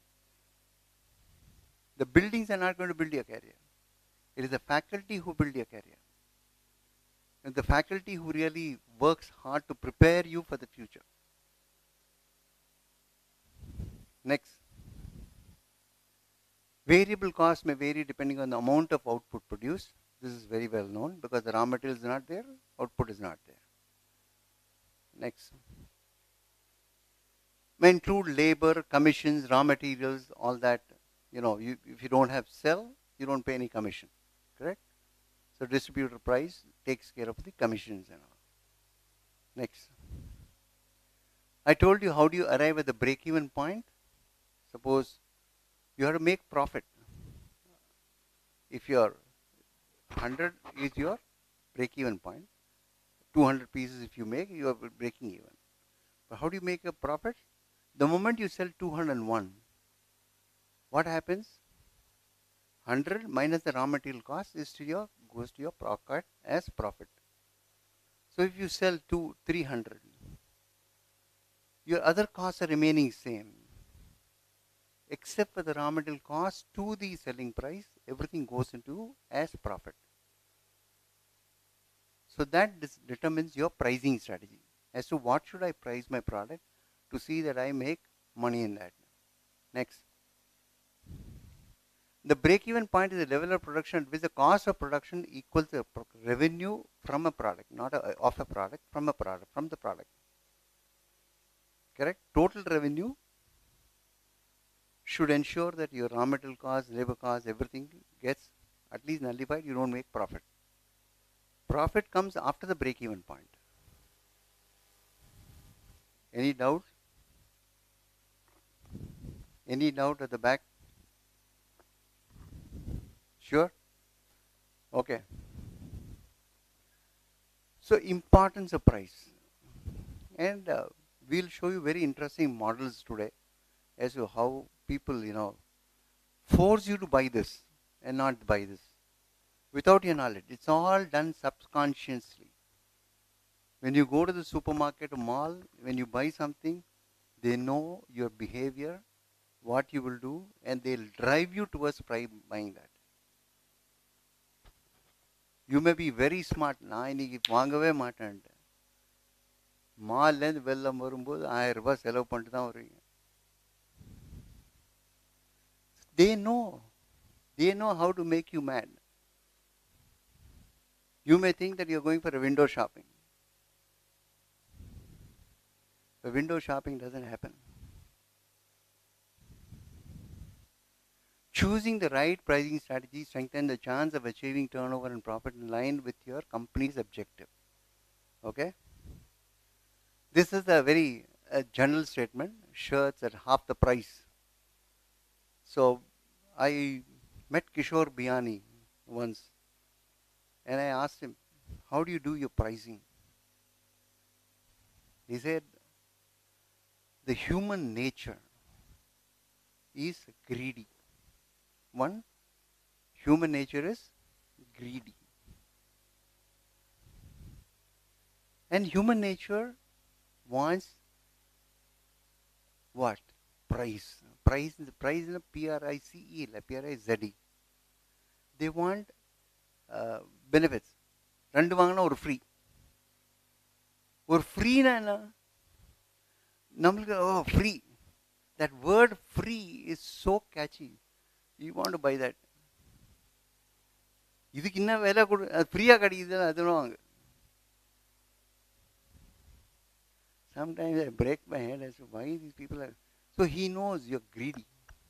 The buildings are not going to build your career. It is the faculty who build your career. And the faculty who really works hard to prepare you for the future. Next. Variable costs may vary depending on the amount of output produced. This is very well known because the raw material is not there, output is not there. Next. May include labor, commissions, raw materials, all that. If you don't have sell, you don't pay any commission. Correct? So distributor price takes care of the commissions and all. Next. I told you how do you arrive at the break-even point. Suppose you have to make profit. If your 100 is your break-even point, 200 pieces if you make, you are breaking even. But how do you make a profit? The moment you sell 201, what happens? 100 minus the raw material cost goes to your pocket as profit. So if you sell 300, your other costs are remaining same. Except for the raw material cost to the selling price, everything goes into as profit. So that determines your pricing strategy as to what should I price my product to see that I make money in that. Next. The break-even point is the level of production at which the cost of production equals the revenue from a product, not of a product, from a product, from the product. Correct? Total revenue should ensure that your raw material cost, labor cost, everything gets at least nullified. You don't make profit. Profit comes after the break-even point. Any doubt? Any doubt at the back? Sure? Okay. So importance of price. And we'll show you very interesting models today as to how people, force you to buy this and not buy this without your knowledge. It's all done subconsciously. When you go to the supermarket or mall, when you buy something, they know your behavior, what you will do, and they'll drive you towards buying that. You may be very smart. நான் இன்னைக்கு வாங்கவே மாட்டேன்ட்டேன். மால்லேருந்து வெள்ளம் வரும்போது 1000 ரூபாய் செலவு பண்ணிட்டு தான் வருவீங்க. They know how to make you mad. You may think that you're going for a window shopping. But window shopping doesn't happen. Choosing the right pricing strategy strengthens the chance of achieving turnover and profit in line with your company's objective. Okay? This is a very general statement. Shirts at half the price. So I met Kishore Biyani once and I asked him, how do you do your pricing? He said, the human nature is greedy. One, human nature is greedy. And human nature wants what? Price. Price is a P-R-I-C-E, P-R-I-Z-E. They want benefits. ரெண்டு வாங்கினா ஒரு free. ஒரு ஃப்ரீனா என்ன? நம்மளுக்கு free. That word free is so catchy. You want to buy that. இதுக்கு என்ன விலை கொடு, அது ஃப்ரீயாக கிடைக்குது, அதுவும் வாங்க. Sometimes I break my head as to why these people are. So he knows you're greedy.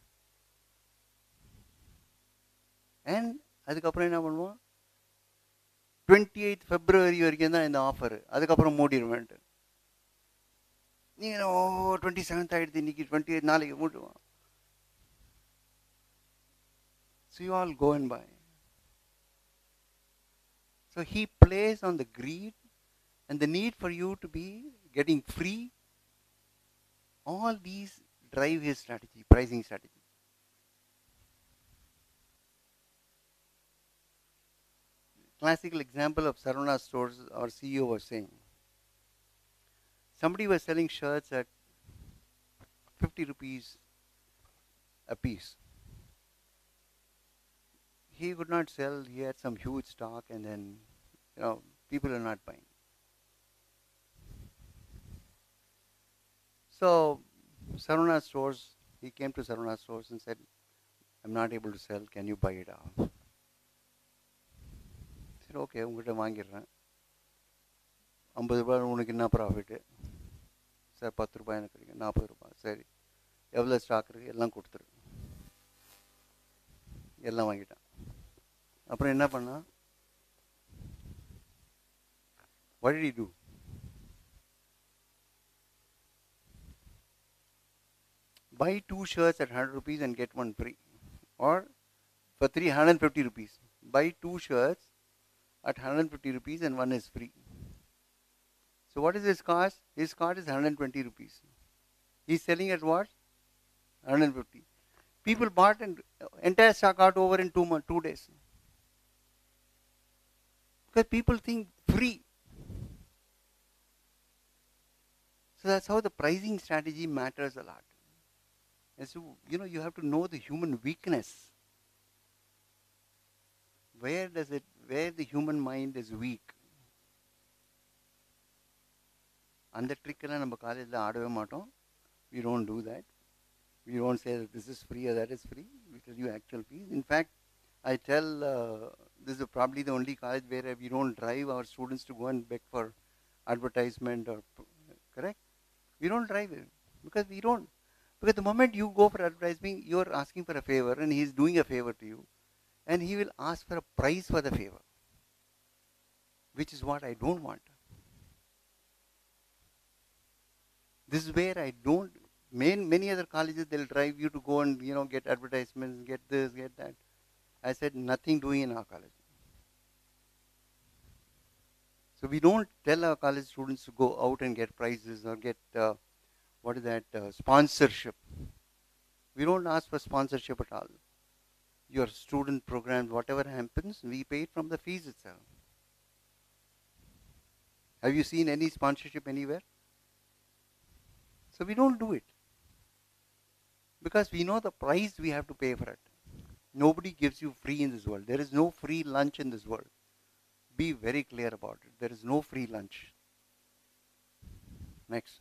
And அதுக்கப்புறம் என்ன பண்ணுவோம்? 28th February வரைக்கும் தான் இந்த ஆஃபர். அதுக்கப்புறம் மூடிடுவேன்ட்டு. நீங்கள் 27th ஆகிடுது, இன்னைக்கு 28 நாளைக்கு மூடுவோம். So you all go and buy. So he plays on the greed and the need for you to be getting free. All these drive his strategy, pricing strategy. Classical example of Sarvana stores, our CEO was saying. Somebody was selling shirts at 50 rupees a piece. He could not sell, he had some huge stock, and then, people are not buying. So, Sarvana stores, he came to Sarvana stores and said, I'm not able to sell, can you buy it off? I said, okay, உங்கள்கிட்ட வாங்கிடுறேன். 50 ரூபாய் உனக்கு என்ன profit? Sir 10 ரூபாய் எனக்கு கிடைக்கும், 40 ரூபாய், சரி எவ்வளோ ஸ்டாக் இருக்குது எல்லாம் கொடுத்துரு, எல்லாம் வாங்கிட்டான். அப்புறம் என்ன பண்ணா, what did he do? Buy 2 shirts at 100 rupees and get one free, or for 350 rupees buy 2 shirts at 150 rupees and one is free. So what is his cost? His cost is 120 rupees. He's selling at what? 150. People bought and entire stock got over in 2 days. Because people think free. So that's how the pricing strategy matters a lot. And so, you have to know the human weakness. Where the human mind is weak. And the trick நம்ம காலேஜில் ஆடவே மாட்டோம். We don't do that. We don't say that this is free or that is free. We tell you actual fees. In fact, I tell this is probably the only college where we don't drive our students to go and beg for advertisement or correct. We don't drive it because we don't. Because the moment you go for advertising, you're asking for a favor and he's doing a favor to you. And he will ask for a price for the favor, which is what I don't want. This is where I don't. Many other colleges, they'll drive you to go and get advertisements, get this, get that. I said nothing doing in our college. So we don't tell our college students to go out and get prizes or get sponsorship. We don't ask for sponsorship at all. Your student programs, whatever happens, we pay it from the fees itself. Have you seen any sponsorship anywhere? So we don't do it. Because we know the price we have to pay for it. Nobody gives you free in this world. There is no free lunch in this world. Be very clear about it. There is no free lunch. Next.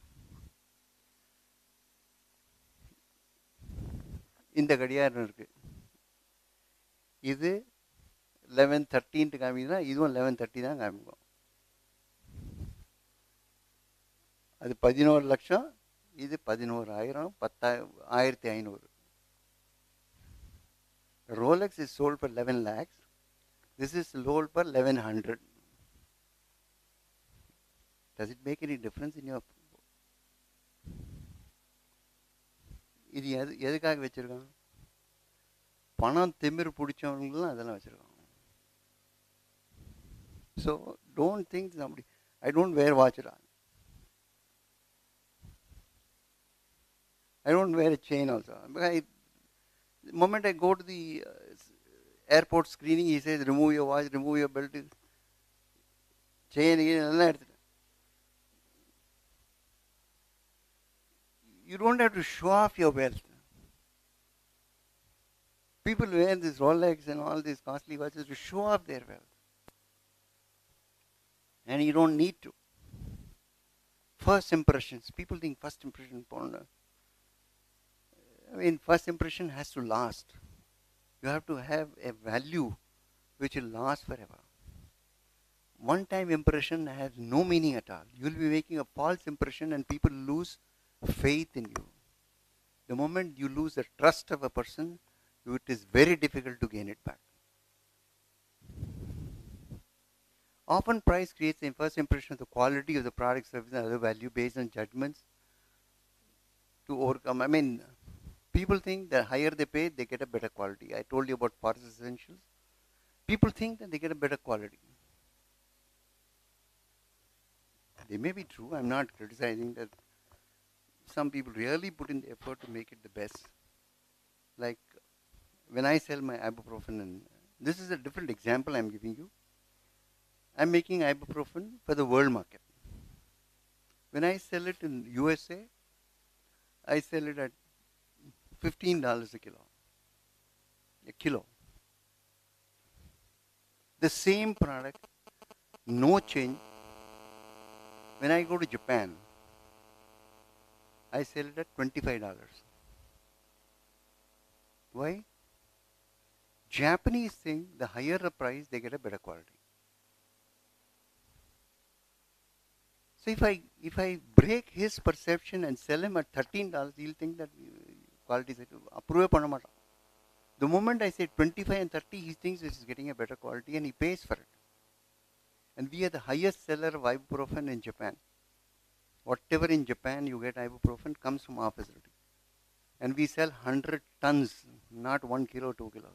இந்த கடியாரம் இருக்கு. இது 11:13 காமிக்குதுன்னா இதுவும் 11:30 தான் காமிக்கும். அது 11 லட்சம், இது 11,000, 10,500. Rolex is sold for 11 lakhs. This is sold for 1100. Does it make any difference in your? இது எதுக்காக வச்சிருக்காங்க? பணம் திமிரு பிடிச்சவங்களும் அதெல்லாம் வச்சிருக்காங்க. So don't think somebody. I don't wear watch at all. I don't wear a chain also. The moment I go to the airport screening, he says remove your watch, remove your belt, chain எல்லாம் எடுத்துட்டேன். You don't have to show off your wealth. People wear this Rolex and all these costly watches to show off their wealth. And you don't need to. First impressions. People think first impression important. First impression has to last. You have to have a value which will last forever. One-time impression has no meaning at all. You will be making a false impression and people lose faith in you. The moment you lose the trust of a person, it is very difficult to gain it back. Often price creates a first impression of the quality of the product, service and other value based on judgments to overcome. People think that higher they pay, they get a better quality. I told you about Forest Essentials. People think that they get a better quality. They may be true. I'm not criticizing that. Some people really put in the effort to make it the best. Like when I sell my ibuprofen, and this is a different example I'm giving you. I'm making ibuprofen for the world market. When I sell it in USA, I sell it at $15 a kilo. The same product, no change. When I go to Japan, I sell it at $25. Why? Japanese think the higher the price, they get a better quality. So if I break his perception and sell him at $13, he'll think that quality is approve panna maatan. The moment I say 25 and 30, he thinks this is getting a better quality and he pays for it. And we are the highest seller of ibuprofen in Japan. Whatever in Japan you get ibuprofen comes from our facility. And we sell 100 tons, not 1 kilo, 2 kilos.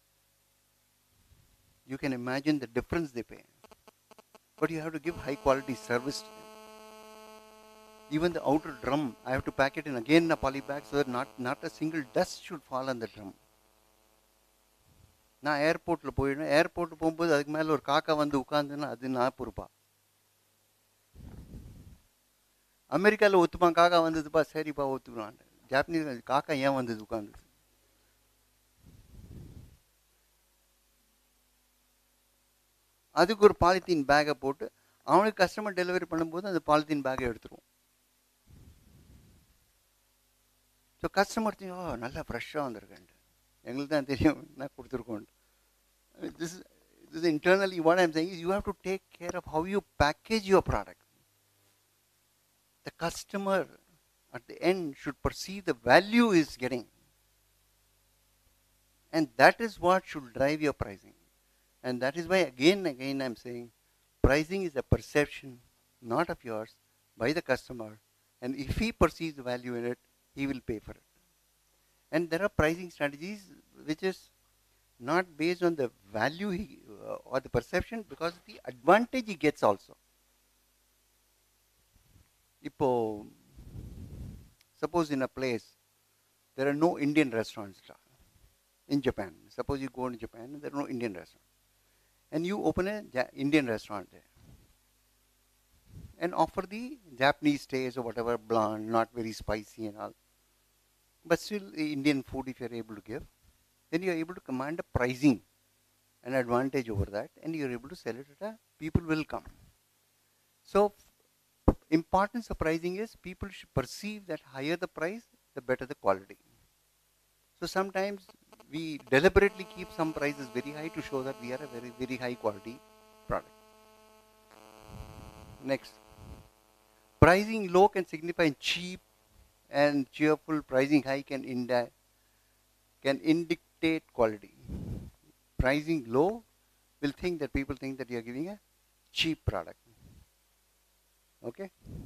You can imagine the difference they pay. But you have to give high quality service to them. Even the outer drum, I have to pack it in again in a poly bag so that not a single dust should fall on the drum. நான் ஏர்போர்ட்டில் போயிடுவேன். Airport போகும்போது அதுக்கு மேலே ஒரு காக்கா வந்து உட்காந்துன்னா அது நான் பொறுப்பா? அமெரிக்காவில் ஒத்துப்பான், காக்கா வந்ததுப்பா, சரிப்பா ஒத்துக்குவான். ஜாப்பனீஸ் காக்கா ஏன் வந்தது உட்காந்து? அதுக்கு ஒரு பாலித்தீன் பேக்கை போட்டு அவனுக்கு கஸ்டமர் டெலிவரி பண்ணும்போது அந்த பாலித்தீன் பேக்கை எடுத்துருவோம். ஸோ கஸ்டமர் நல்லா ஃப்ரெஷ்ஷாக வந்திருக்கேன்ட்டு எங்களுக்கு தான் தெரியும் என்ன கொடுத்துருக்கோம். This is internally what I'm saying is you have to take care of how you package your product. The customer at the end should perceive the value he is getting. And that is what should drive your pricing. And that is why again I'm saying pricing is a perception, not of yours, by the customer. And if he perceives the value in it, he will pay for it. And there are pricing strategies which is not based on the value or the perception, because the advantage he gets also. Ipo, suppose in a place there are no Indian restaurants in Japan. Suppose you go to Japan and there are no Indian restaurants, and you open a Indian restaurant there and offer the Japanese taste or whatever, bland, not very spicy and all, but still Indian food if you are able to give, then you are able to command a pricing, an advantage over that, and you are able to sell it at people will come. So importance of pricing is people should perceive that higher the price, the better the quality. So sometimes we deliberately keep some prices very high to show that we are a very, very high quality product. Next, pricing low can signify cheap, and cheerful. Pricing high can indicate quality. Pricing low will think that people think that you are giving a cheap product. Okay?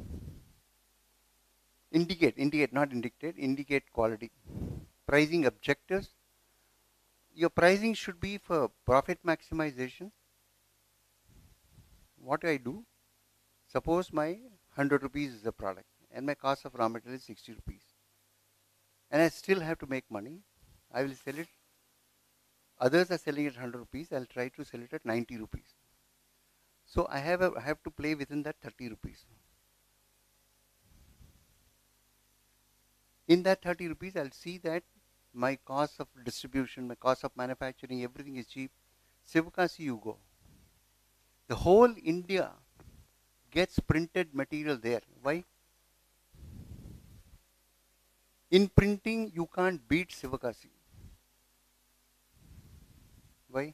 Indicate, not indicate, indicate quality. Pricing objectives. Your pricing should be for profit maximization. What do I do? Suppose my 100 rupees is the product and my cost of raw material is 60 rupees. And I still have to make money. I will sell it. Others are selling it 100 rupees. I'll try to sell it at 90 rupees. So I have to play within that 30 rupees. In that 30 rupees, I'll see that my cost of distribution, my cost of manufacturing, everything is cheap. Sivakasi you go. The whole India gets printed material there. Why? In printing, you can't beat Sivakasi. Why?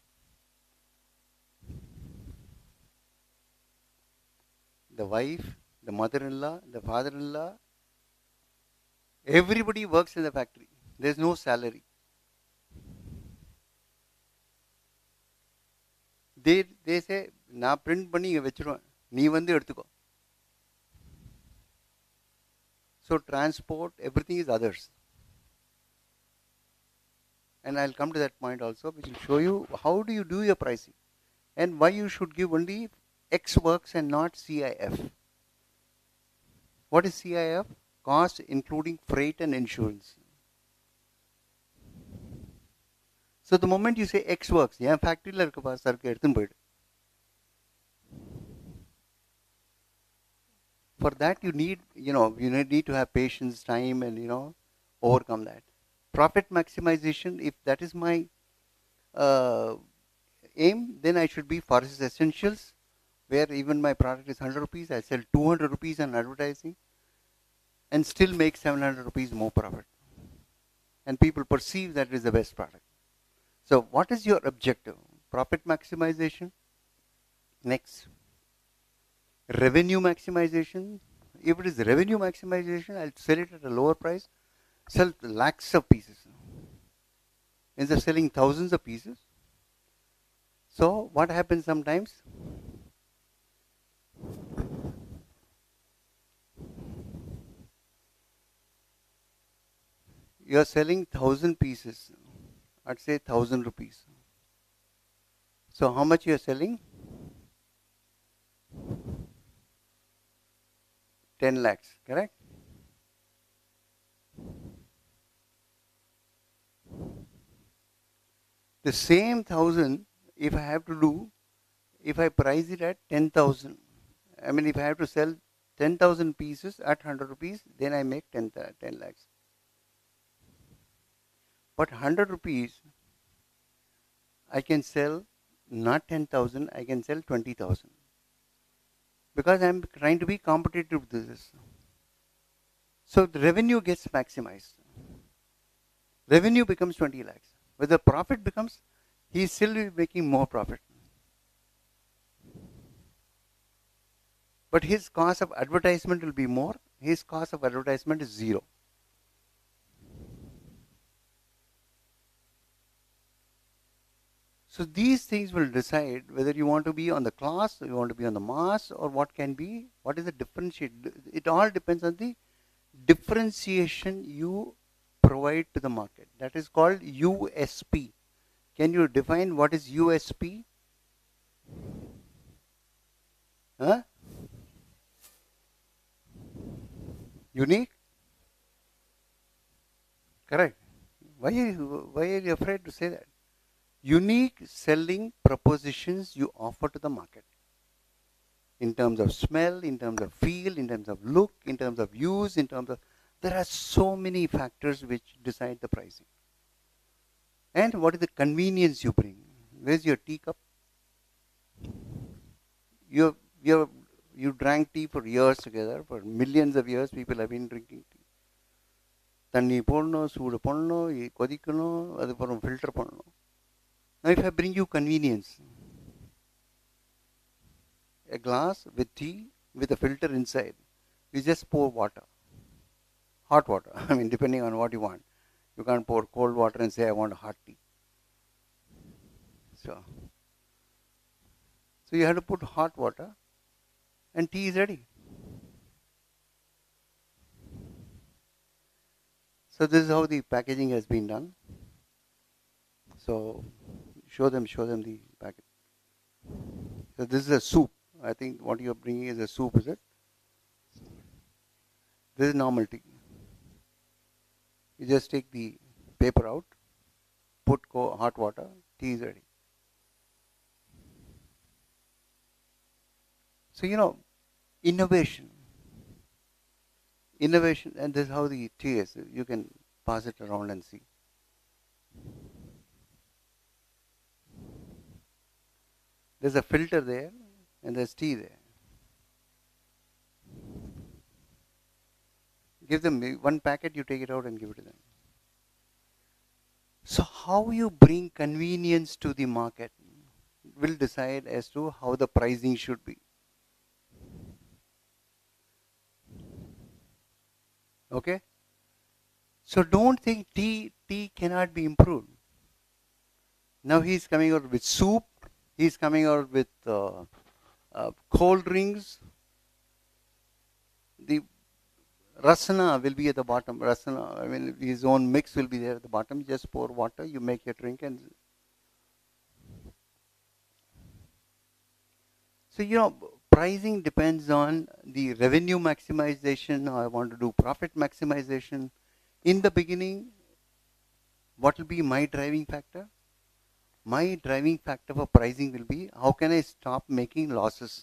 The wife, the mother-in-law, the father-in-law, everybody works in the factory. There's no salary. They say, na print பண்ணி வெச்சிருவேன், நீ வந்து எடுத்துக்கோ. So transport, everything is others. And I'll come to that point also, which will show you how do you do your pricing and why you should give only X works and not CIF. What is CIF? Cost including freight and insurance. So the moment you say X works, yeah, factory la irukku pa sarku eduthu poidu. For that you need to have patience, time, and overcome that. Profit maximization, if that is my aim, then I should be Forest Essentials, where even my product is 100 rupees, I sell 200 rupees on advertising and still make 700 rupees more profit. And people perceive that is the best product. So what is your objective? Profit maximization. Next. Revenue maximization. If it is revenue maximization, I'll sell it at a lower price, sell lakhs of pieces instead of selling thousands of pieces. So what happens sometimes? You are selling 1,000 pieces at say 1,000 rupees. So how much you are selling? 10 lakhs, correct? The same 1,000, if I have to do, if I price it at 10,000, I mean if I have to sell 10,000 pieces at 100 rupees, then I make 10 lakhs. But 100 rupees, I can sell not 10,000, I can sell 20,000. Because I am trying to be competitive with this. So the revenue gets maximized. Revenue becomes 20 lakhs. But the profit becomes, he is still making more profit. But his cost of advertisement will be more. His cost of advertisement is zero. So these things will decide whether you want to be on the class, or you want to be on the mass, or what can be, what is the differentiate. It all depends on the differentiation you provide to the market. That is called USP. Can you define what is USP? Huh? Unique? Correct. Why are you afraid to say that? Unique selling propositions you offer to the market. In terms of smell, in terms of feel, in terms of look, in terms of use, in terms of, there are so many factors which decide the pricing. And what is the convenience you bring? Where's your teacup? You drank tea for years together, for millions of years people have been drinking tea. தண்ணி போடணும், சூடு பண்ணணும், கொதிக்கணும், அதுக்கப்புறம் filter பண்ணணும். Now if I bring you convenience, a glass with tea with a filter inside, you just pour water, hot water, I mean depending on what you want. You can't pour cold water and say I want a hot tea. So you have to put hot water and tea is ready. So this is how the packaging has been done. So show them the packet. So this is a soup. I think what you are bringing is a soup, is it? This is normal tea. You just take the paper out, put hot water, tea is ready. So innovation, and this is how the tea is. You can pass it around and see. There's a filter there and there's tea there. Give them one packet, you take it out and give it to them. So how you bring convenience to the market will decide as to how the pricing should be. Okay? So don't think tea cannot be improved. Now he is coming out with soup, he is coming out with cold drinks. The rasana will be at the bottom. Rasana, I mean, his own mix will be there at the bottom. Just pour water, you make your drink, and so pricing depends on the revenue maximization. I want to do profit maximization. In the beginning, what will be my driving factor? My driving factor for pricing will be how can I stop making losses?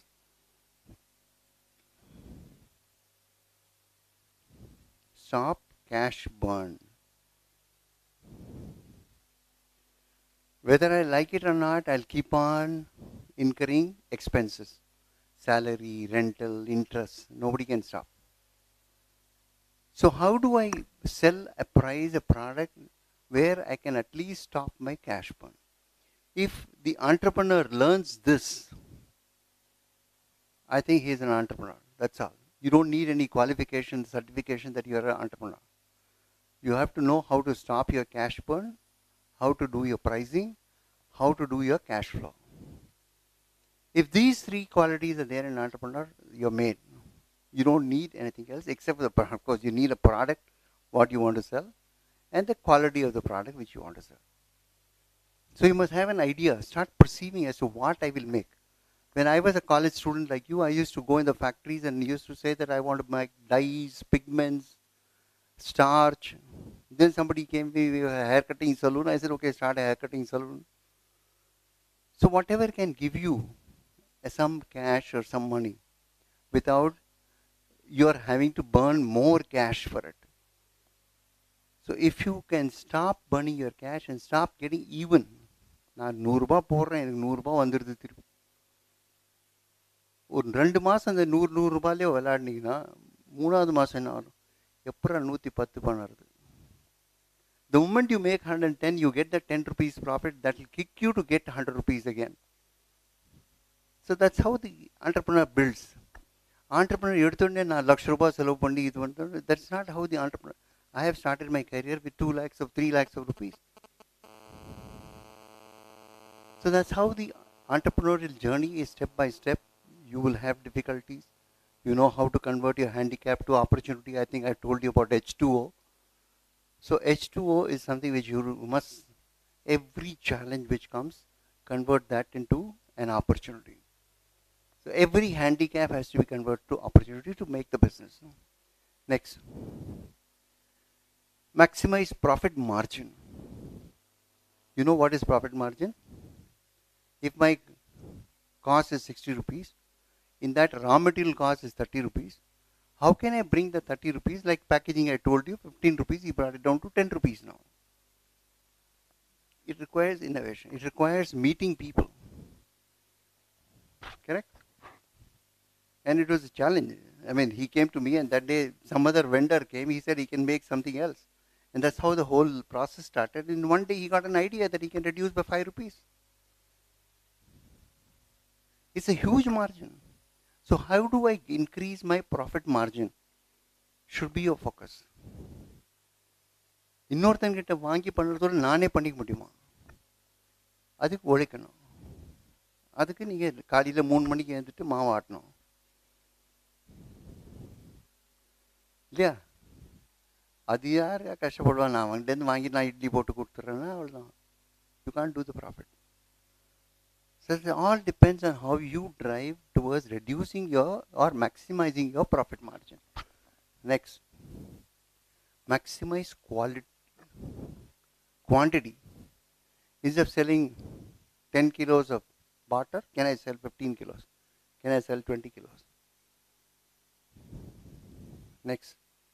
Stop cash burn. Whether I like it or not, I'll keep on incurring expenses. Salary, rental, interest, nobody can stop. So how do I sell a product where I can at least stop my cash burn? If the entrepreneur learns this, I think he is an entrepreneur. That's all. You don't need any qualification, certification that you are an entrepreneur. You have to know how to stop your cash burn, how to do your pricing, how to do your cash flow. If these three qualities are there in an entrepreneur, you're made. You don't need anything else except for the product. Of course, you need a product, what you want to sell, and the quality of the product which you want to sell. So you must have an idea, start perceiving as to what I will make. When I was a college student like you, I used to go in the factories and used to say that I want to make dyes, pigments, starch. Then somebody came with a hair cutting salon. I said, okay, start a hair cutting salon. So whatever can give you some cash or some money without you're having to burn more cash for it. So if you can stop burning your cash and stop getting even, நான் 100 ரூபாய் போடுறேன் எனக்கு 100 ரூபாய் வந்துடுது திருப்பி ஒரு 2 மாதம் அந்த 100 ரூபாயிலே விளையாடினீங்கன்னா 3வது மாதம் என்ன ஆகும் எப்பறம் 110 பண்ணுறது. The moment you make 110, you get the 10 rupees profit that will kick you to get 100 rupees again. So that's how the entrepreneur builds. Entrepreneur எடுத்தோடனே நான் லட்ச ரூபாய் செலவு பண்ணி இது பண்ணுறது, that's not how the entrepreneur. I have started my career with 2 lakhs of 3 lakhs of rupees. So that's how the entrepreneurial journey is, step by step. You will have difficulties. You know how to convert your handicap to opportunity. I think I told you about H2O. So H2O is something which you must, every challenge which comes, convert that into an opportunity. So every handicap has to be converted to opportunity to make the business. Next. Maximize profit margin. You know what is profit margin? If my cost is 60 rupees, in that raw material cost is 30 rupees, how can I bring the 30 rupees, like packaging I told you, 15 rupees, he brought it down to 10 rupees now. It requires innovation. It requires meeting people. Correct? And it was a challenge. I mean, he came to me and that day some other vendor came, he said he can make something else. And that's how the whole process started. And one day he got an idea that he can reduce by 5 rupees. It's a huge margin. So how do I increase my profit margin? Should be your focus. இன்னொருத்தங்கிட்ட வாங்கி பண்ணுறதோட நானே பண்ணிக்க முடியுமா? அதுக்கு உழைக்கணும். அதுக்கு நீங்கள் காலையில் 3 மணிக்கு எழுந்துட்டு மாவு ஆட்டணும் இல்லையா? அது யார் கஷ்டப்படுவா? நான் அவங்ககிட்டேருந்து வாங்கி நான் இட்லி போட்டு கொடுத்துட்றேன்னா அவ்வளோதான். You can't do the profit. So it all depends on how you drive towards reducing your or maximizing your profit margin. Next, maximize quantity. Instead of selling 10 kilos of butter, can I sell 15 kilos? Can I sell 20 kilos? Next,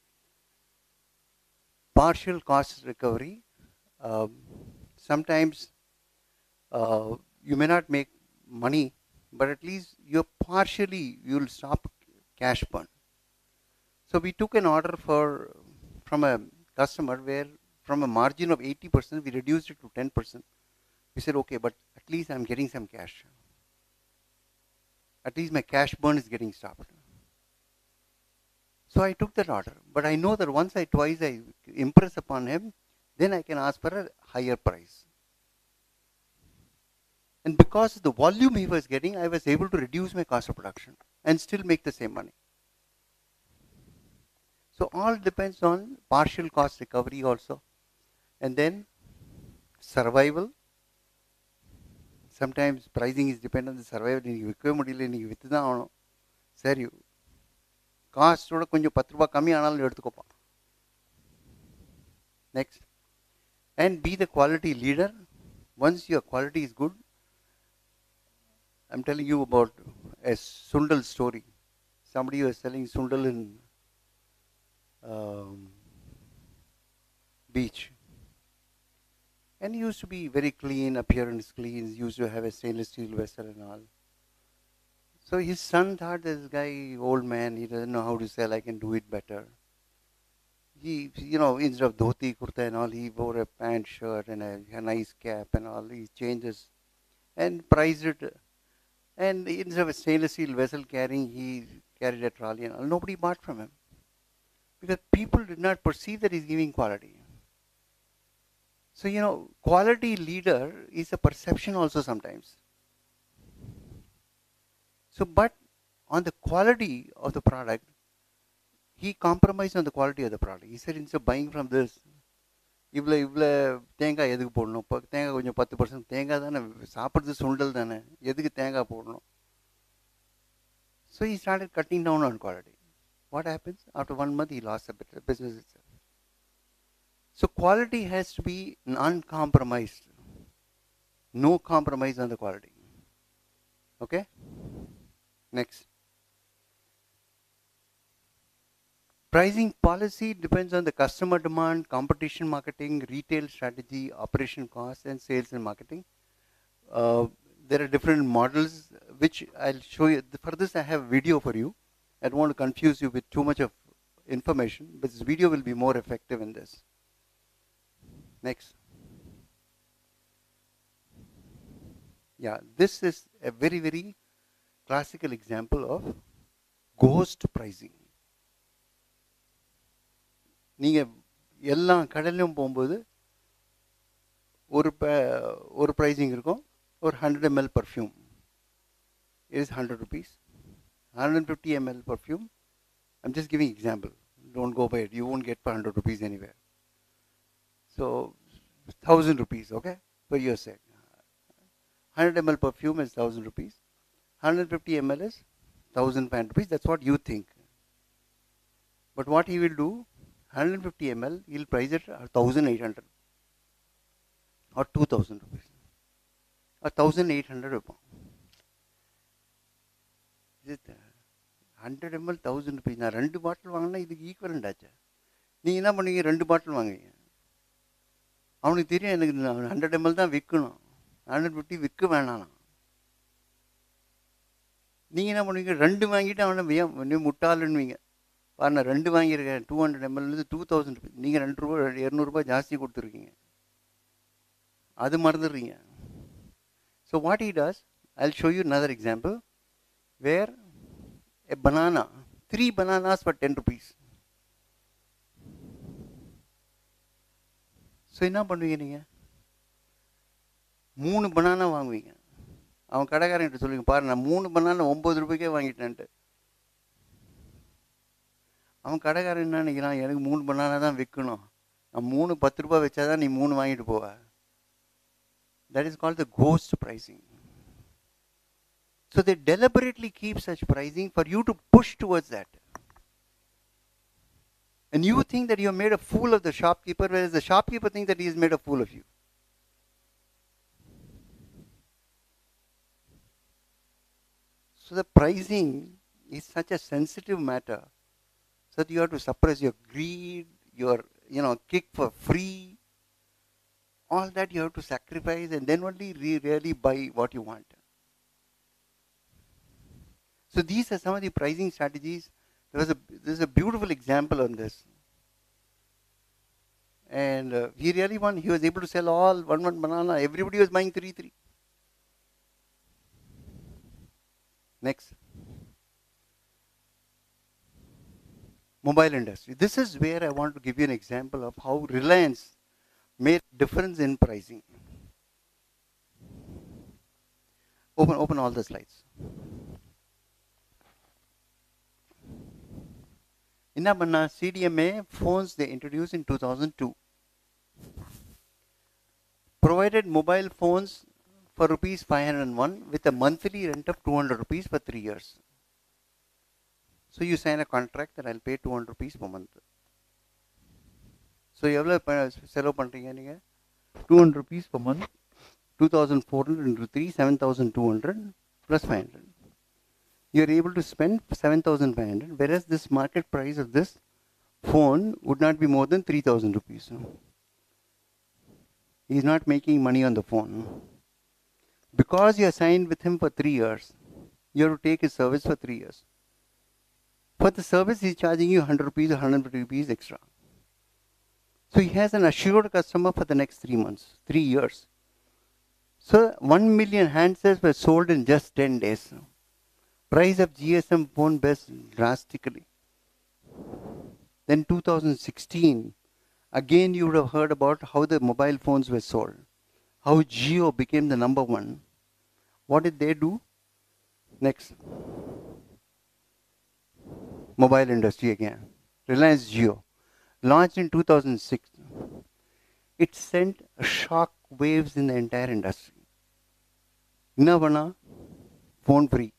partial cost recovery. Sometimes you may not make money, but at least you will stop cash burn. So we took an order from a customer where from a margin of 80%, we reduced it to 10%. We said, okay, but at least I'm getting some cash. At least my cash burn is getting stopped. So I took that order, but I know that once I impress upon him, then I can ask for a higher price. And because of the volume he was getting, I was able to reduce my cost of production and still make the same money. So all depends on partial cost recovery also. And then survival. Sometimes pricing is dependent on the survival. You விற்கவே முடியல, நீங்க with தான் ஆகணும். சரி, காஸ்டோட கொஞ்சம் 10 ரூபாய் கம்மி ஆனாலும் எடுத்துக்கோப்பா. Next. And be the quality leader. Once your quality is good, I'm telling you about a sundal story. Somebody was selling sundal in beach. And he used to be very clean, appearance clean, he used to have a stainless steel vessel and all. So his son thought, this guy, old man, he doesn't know how to sell, I can do it better. He, instead of dhoti, kurta and all, he wore a pant shirt and a nice cap and all. He changed his and priced it And instead of a stainless steel vessel carrying, he carried a trolley and all. Nobody bought from him. Because people did not perceive that he's giving quality. So, quality leader is a perception also sometimes. So, but on the quality of the product, he compromised on the quality of the product. He said, instead of buying from this, இவ்வளோ தேங்காய் எதுக்கு போடணும்? இப்போ தேங்காய் கொஞ்சம் 10% தேங்காய் தானே சாப்பிட்றது, சுண்டல் தானே, எதுக்கு தேங்காய் போடணும்? So he started cutting down on quality. What happens? After 1 month, he lost a bit of business itself. So quality has to be uncompromised. No compromise on the quality. Okay? Next. Pricing policy depends on the customer demand, competition marketing, retail strategy, operation costs, and sales and marketing. There are different models which I'll show you. For this, I have video for you. I don't want to confuse you with too much of information, but this video will be more effective in this. Next. Yeah, this is a very, very classical example of ghost pricing. நீங்கள் எல்லா கடையிலும் போகும்போது ஒரு pricing இருக்கும். ஒரு 100 ml perfume is 100 rupees. 150 ml perfume, I'm just giving example. Don't go by it. You won't get for 100 rupees anywhere. So 1000 rupees, okay, for your sake. 100 ml perfume is 1000 rupees. 150 ml is 1500 rupees. That's what you think. But what he will do, 150 ml, he'll price it at 1800 or 2000 rupees or 1800 rupees. Is it 100 ml 1000 rupees? நான் 2 பாட்டில் வாங்கினா இதுக்கு equivalent ஆச்சு. நீங்கள் என்ன பண்ணுவீங்க? 2 பாட்டில் வாங்குவீங்க. அவனுக்கு தெரியும் எனக்கு 100 ml தான் விற்கணும், 150 விற்க வேணாம். நீங்கள் என்ன பண்ணுவீங்க? 2 வாங்கிட்டு அவனை முட்டாளுன்னுவீங்க. பாருங்க, 2 வாங்கியிருக்கேன், 200 ml 2000 rupees. நீங்கள் 2 ரூபா 200 ரூபாய் ஜாஸ்தி கொடுத்துருக்கீங்க, அது மறந்துடுறீங்க. So what he does, I'll show you another example where a banana, 3 bananas for 10 rupees. So என்ன பண்ணுவீங்க? நீங்கள் 3 பனானா வாங்குவீங்க. அவன் கடைக்காரன்கிட்ட சொல்லுவீங்க, பாரு நான் 3 பனானா 9 ரூபாய்க்கே வாங்கிட்டேன்ட்டு. அவன் கடைக்காரன் என்ன நினைக்கிறான்? எனக்கு 3 பனானா தான் விற்கணும், நான் 3 10 ரூபாய் வச்சா தான் நீ 3 வாங்கிட்டு போவ. That is called the ghost pricing. So they deliberately keep such pricing for you to push towards that. And you think that you have made a fool of the shopkeeper, whereas the shopkeeper thinks that he has made a fool of you. So the pricing is such a sensitive matter, so that you have to suppress your greed, your kick for free. All that you have to sacrifice, and then only really buy what you want. So these are some of the pricing strategies. There's a beautiful example on this. And he really won. He was able to sell all one banana. Everybody was buying 3. Next. Mobile industry. This is where I want to give you an example of how Reliance made difference in pricing. Open all the slides. Inna banna CDMA phones they introduced in 2002. Provided mobile phones for rupees 501 with a monthly rent of 200 rupees for 3 years. So you sign a contract that I'll pay 200 rupees per month. So எவ்வளோ செலவு பண்ணுறீங்க நீங்கள்? 200 rupees per month. 2400 into 3, 7200 plus 500. You are able to spend 7500, whereas this market price of this phone would not be more than 3000 rupees. He is not making money on the phone. Because you are signed with him for 3 years, you have to take his service for 3 years. For the service, he is charging you 100 rupees or 150 rupees extra. So he has an assured customer for the next 3 months, 3 years. So 1 million handsets were sold in just 10 days. Price of GSM phone best drastically. Then 2016, again you would have heard about how the mobile phones were sold. How Jio became the number one. What did they do? Next. Mobile industry again. Reliance Jio. Launched in 2006. It sent shock waves in the entire industry. Inna phone free.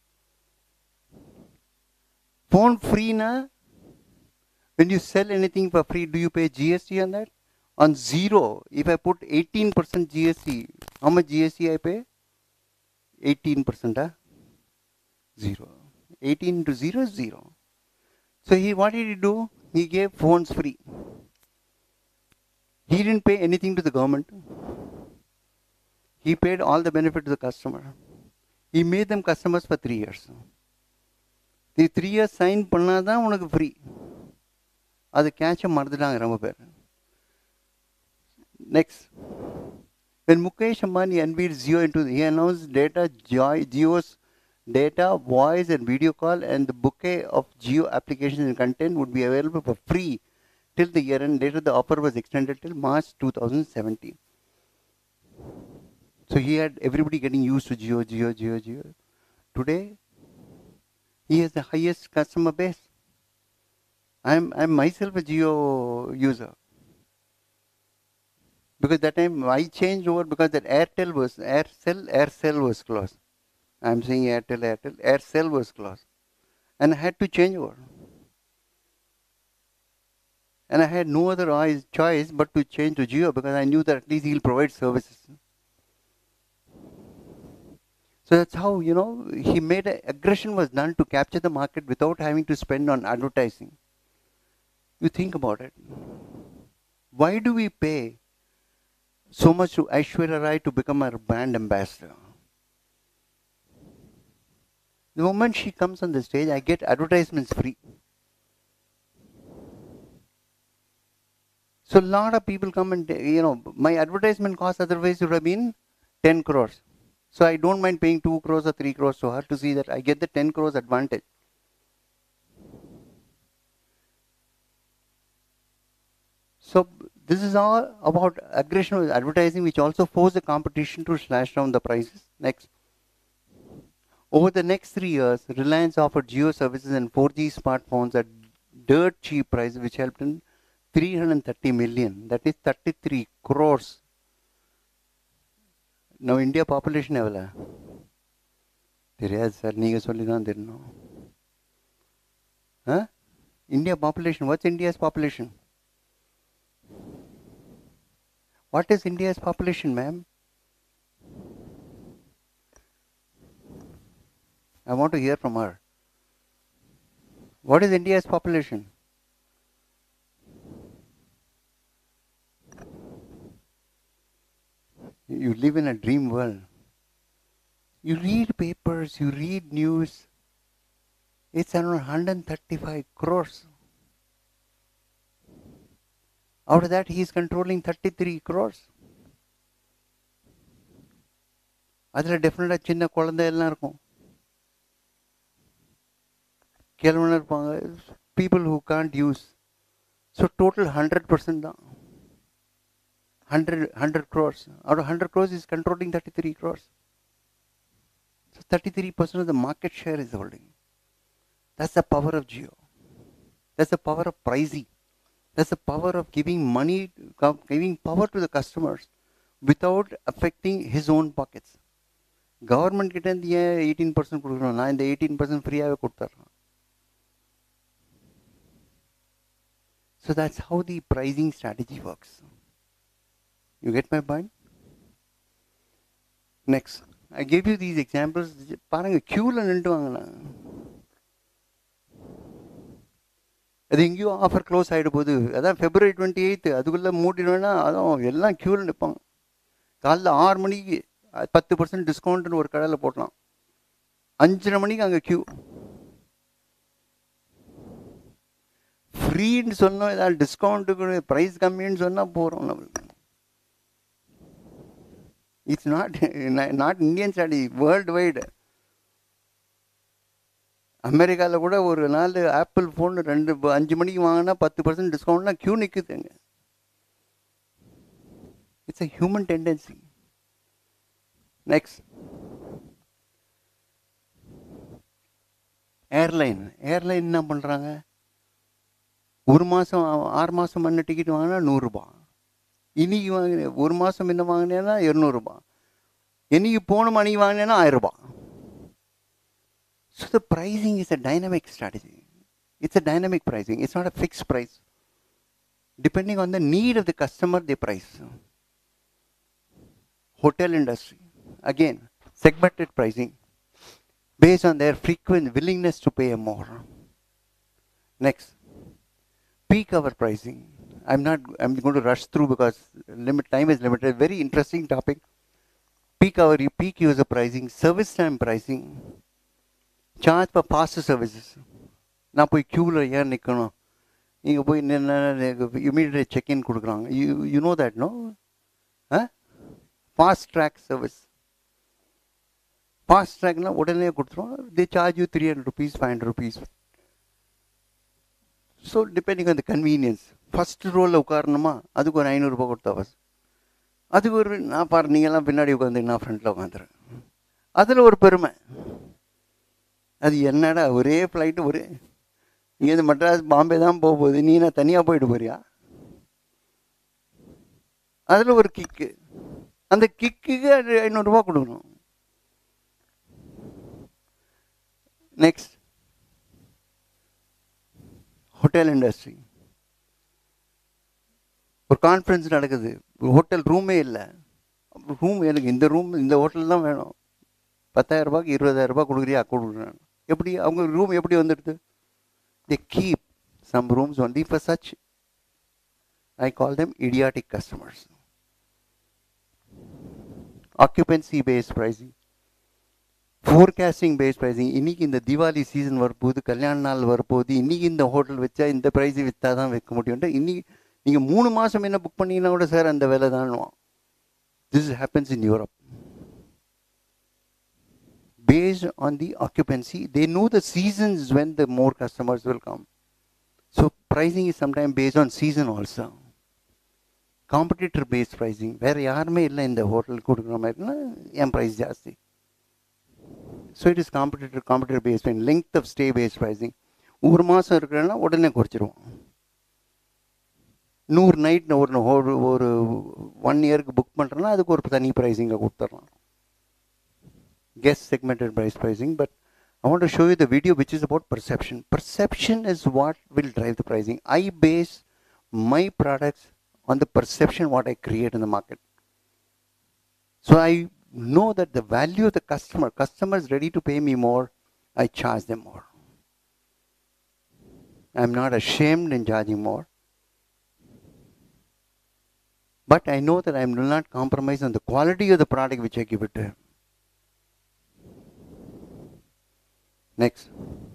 Phone free na, when you sell anything for free, do you pay GST on that? On zero, if I put 18% GST, how much GST I pay? 18%, huh? Zero. 18 into 0 is 0. So what did he do? He gave phones free. He didn't pay anything to the government. He paid all the benefit to the customer. He made them customers for 3 years. The 3 years sign பண்ணாதான் உனக்கு free. அது கேட்ச மறந்துட்டாங்க ரொம்ப பேர். Next. When Mukesh Ambani unveiled Jio he announced Jio's data, voice and video call and the bouquet of Jio applications and content would be available for free till the year end. Later the offer was extended till March 2017. So he had everybody getting used to Jio. Today, he has the highest customer base. I'm myself a Jio user. Because that time I changed over because that Aircel was closed. I'm saying Aircel was closed. And I had to change over. And I had no other choice but to change to Jio because I knew that at least he'll provide services. So that's how, he made aggression was done to capture the market without having to spend on advertising. You think about it. Why do we pay so much to Aishwarya Rai to become our brand ambassador? The moment she comes on the stage, I get advertisements free. So a lot of people come and, my advertisement cost otherwise would have been 10 crores. So I don't mind paying 2 crores or 3 crores to her to see that I get the 10 crores advantage. So this is all about aggression with advertising, which also forced the competition to slash down the prices. Next. Over the next 3 years, Reliance offered Jio services and 4G smartphones at dirt cheap prices, which helped in 330 million. That is 33 crores. Now India population எவ்வளோ தெரியாது sir நீங்கள் சொல்லி தான் தெரியணும். India population, what's India's population? What is India's population, ma'am? I want to hear from her. What is India's population? You live in a dream world. You read papers, you read news. It's around 135 crores. Out of that, he is controlling 33 crores. அதில் டெஃபினட்டாக சின்ன குழந்தை எல்லாம் இருக்கும், கேள்வன இருப்பாங்க, people who can't use. So total 100% தான். 100 crores. Out of 100 crores, is controlling 33 crores. So 33% of the market share is holding. That's the power of Jio. That's the power of pricing. That's the power of giving money, giving power to the customers without affecting his own pockets. Government கிட்ட இருந்து ஏன் 18% கொடுக்கணும்? நான் இந்த 18% ஃப்ரீயாகவே கொடுத்துட்றேன். So that's how the pricing strategy works. You get my point? Next, I gave you these examples. பாருங்க, queueல நின்று வாங்கினா அது எங்கேயோ ஆஃபர் க்ளோஸ் ஆகிட போகுது. அதான் February 28th அதுக்குள்ளே மூடிடுவேன்னா அதுவும் எல்லாம் க்யூவில் நிற்பாங்க. காலைல 6 மணிக்கு 10% டிஸ்கவுண்ட்னு ஒரு கடையில் போடலாம், 5:30 மணிக்கு அங்கே க்யூ. ஃப்ரீன்னு சொன்னோம், ஏதாவது டிஸ்கவுண்ட்டுக்கு ப்ரைஸ் கம்மின்னு சொன்னால் போகிறோம் நம்மளுக்கு. It's not not Indian study, worldwide. அமெரிக்காவில் கூட ஒரு நாள் ஆப்பிள் ஃபோன் 5 மணிக்கு வாங்கினா 10% டிஸ்கவுண்ட்லாம் க்யூ நிற்குதுங்க. It's a human tendency. Next, airline என்ன பண்ணுறாங்க, ஒரு மாதம் 6 மாதம் முன்ன டிக்கெட் வாங்கினா 100 ரூபா, இன்னைக்கு வாங்கின ஒரு மாதம் என்ன வாங்கினேன்னா 200 ரூபா, என்னைக்கு போன மணிக்கு வாங்கினேன்னா 1000 ரூபா. So the pricing is a dynamic strategy. It's a dynamic pricing. It's not a fixed price. Depending on the need of the customer, they price. Hotel industry, again, segmented pricing based on their frequent willingness to pay more. Next, peak hour pricing. I'm going to rush through because time is limited. Very interesting topic. Peak hour, peak user pricing, service time pricing, charge for faster services. நான் போய் க்யூவில் ஏன் நிற்கணும், நீங்கள் போய் immediate check in கொடுக்குறாங்க. You know that no? Fast track service. Fast ட்ராக்னா உடனே கொடுத்துருவோம். They charge you 300 rupees, 500 rupees. So depending on the convenience. First ரோலில் உட்காரணுமா, அதுக்கு ஒரு 500 ரூபா கொடுத்தா ஃபஸ்ட். அதுக்கு ஒரு நான் பாரு, நீங்கள்லாம் பின்னாடி உட்காந்து நான் ஃப்ரண்ட்டில் உட்காந்துறேன். அதில் ஒரு பெருமை. அது என்னடா ஒரே ஃப்ளைட்டு, ஒரே இங்கேருந்து மெட்ராஸ் பாம்பே தான் போகுது, நீ நான் தனியாக போயிட்டு போறியா? அதில் ஒரு கிக்கு. அந்த கிக்குக்கு 500 ரூபா கொடுக்கணும். Next, hotel industry. ஒரு கான்ஃபரன்ஸ் நடக்குது, ஹோட்டல் ரூமே இல்லை. ரூம் எனக்கு இந்த ஹோட்டல் தான் வேணும், 10,000 ரூபாய்க்கு 20,000 ரூபாய் கொடுக்குறியா? கொடுக்குறேன். எப்படி அவங்க ரூம் எப்படி வந்துடுது? They keep some rooms only for such, I call them idiotic customers. Occupancy based pricing, forecasting based pricing. இன்னைக்கு இந்த தீபாவளி சீசன் வரப்போகுது, கல்யாண நாள் வரப்போகுது, இன்னைக்கு இந்த ஹோட்டல் வச்சா இந்த ப்ரைஸ் விற்றா தான் வைக்க முடியும். இன்னைக்கு நீங்கள் 3 மாதம் என்ன புக் பண்ணிங்கன்னா கூட சார் அந்த வேலை தானுவான். This happens in Europe. Based on the occupancy, they know the seasons when the more customers will come. So pricing is sometimes based on season also. Competitor based pricing, where யாருமே இல்லை இந்த hotel கொடுக்குற மாதிரினா என் price ஜாஸ்தி. So it is competitor based pricing. Length of stay based pricing. ஒரு மாதம் இருக்கிறன்னா உடனே குறைச்சிருவோம். 100 நைட் ஒரு 1 இயருக்கு புக் பண்ணுறேன்னா அதுக்கு ஒரு தனி ப்ரைஸிங்கை கொடுத்துட்றோம். Guest segmented price pricing. But I want to show you the video which is about perception. Perception is what will drive the pricing. I base my products on the perception what I create in the market. So I know that the value of the customer is ready to pay me more, I charge them more. I'm not ashamed in charging more. But I know that I will not compromise on the quality of the product which I give it to him. Next.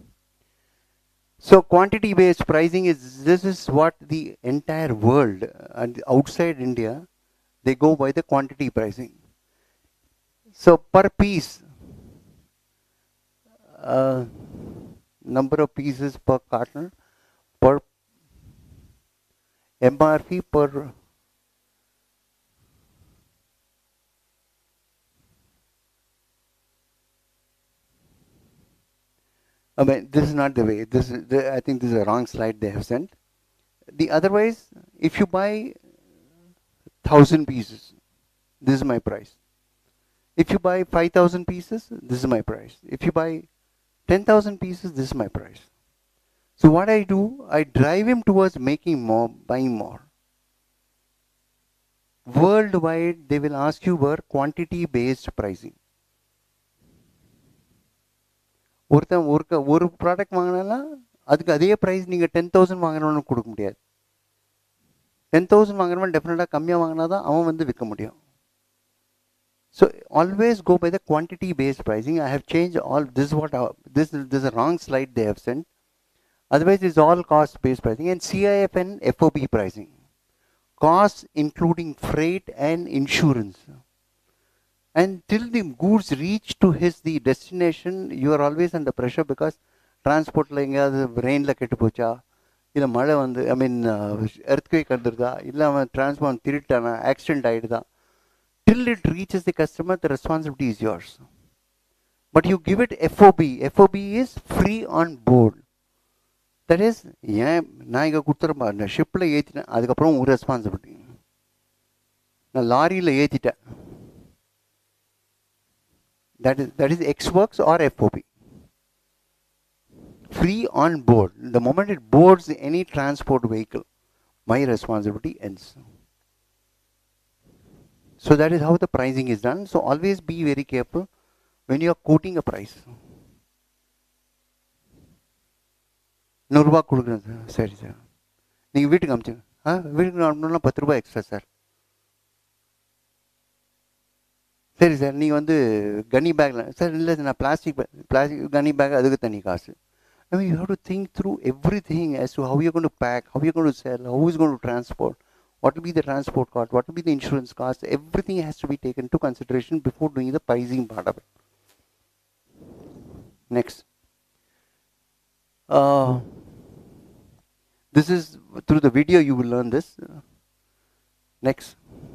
So quantity based pricing this is what the entire world and outside India, they go by the quantity pricing. So per piece, number of pieces per carton, per MRP per I mean, this is not the way. I think this is a wrong slide they have sent. Otherwise, if you buy 1,000 pieces, this is my price. If you buy 5,000 pieces, this is my price. If you buy 10,000 pieces, this is my price. So what I do, I drive him towards making more, buying more. Worldwide, they will ask you for quantity-based pricing. ஒரு product வாங்கினா அதுக்கு அதே price நீங்கள் 10,000 வாங்கினவனு கொடுக்க முடியாது. 10,000 வாங்குறவன் டெஃபினட்டாக கம்மியாக வாங்கினா தான் அவன் விற்க முடியும். So always go by the quantity based pricing. I have changed all this. This is a wrong slide they have sent. Otherwise, it's all cost based pricing and CIF and FOB pricing. Costs including freight and insurance. And till the goods reach to the destination, you are always under pressure because transportல எங்கேயாவது ரெயினில் கெட்டு போச்சா, இல்லை மழை வந்து ஐ மீன் earthquake வந்துருதா, இல்லை அவன் transport திருட்டானா, ஆக்சிடென்ட் ஆகிடுதா. Till it reaches the customer, the responsibility is yours. But you give it FOB. FOB is free on board. That is, ஏன் நான் இங்கே கொடுத்துறப்பா, நான் ஷிப்பில் ஏற்றிட்டேன், அதுக்கப்புறம் ஒரு ரெஸ்பான்சிபிலிட்டி. நான் லாரியில் ஏற்றிட்டேன். That is X-Works or FOB. Free on board. The moment it boards any transport vehicle, my responsibility ends. So that is how the pricing is done. So always be very careful when you are quoting a price. ₹100 கொடுக்குறேன் sir. சரி sir, நீங்கள் வீட்டுக்கு அனுப்பிச்சுங்க. வீட்டுக்கு அனுப்பணும்னா ₹10 extra sir. சரி sir, நீங்கள் வந்து கனி பேக்கில் சார், இல்லை நான் பிளாஸ்டிக் கனி பேக் அதுக்கு தனி காசு. I mean, you have to think through everything as to how you're going to pack, how you're going to sell, who is going to transport, what will be the transport cost, what will be the insurance cost. Everything has to be taken into consideration before doing the pricing part of it. Next. This is through the video you will learn this. Next.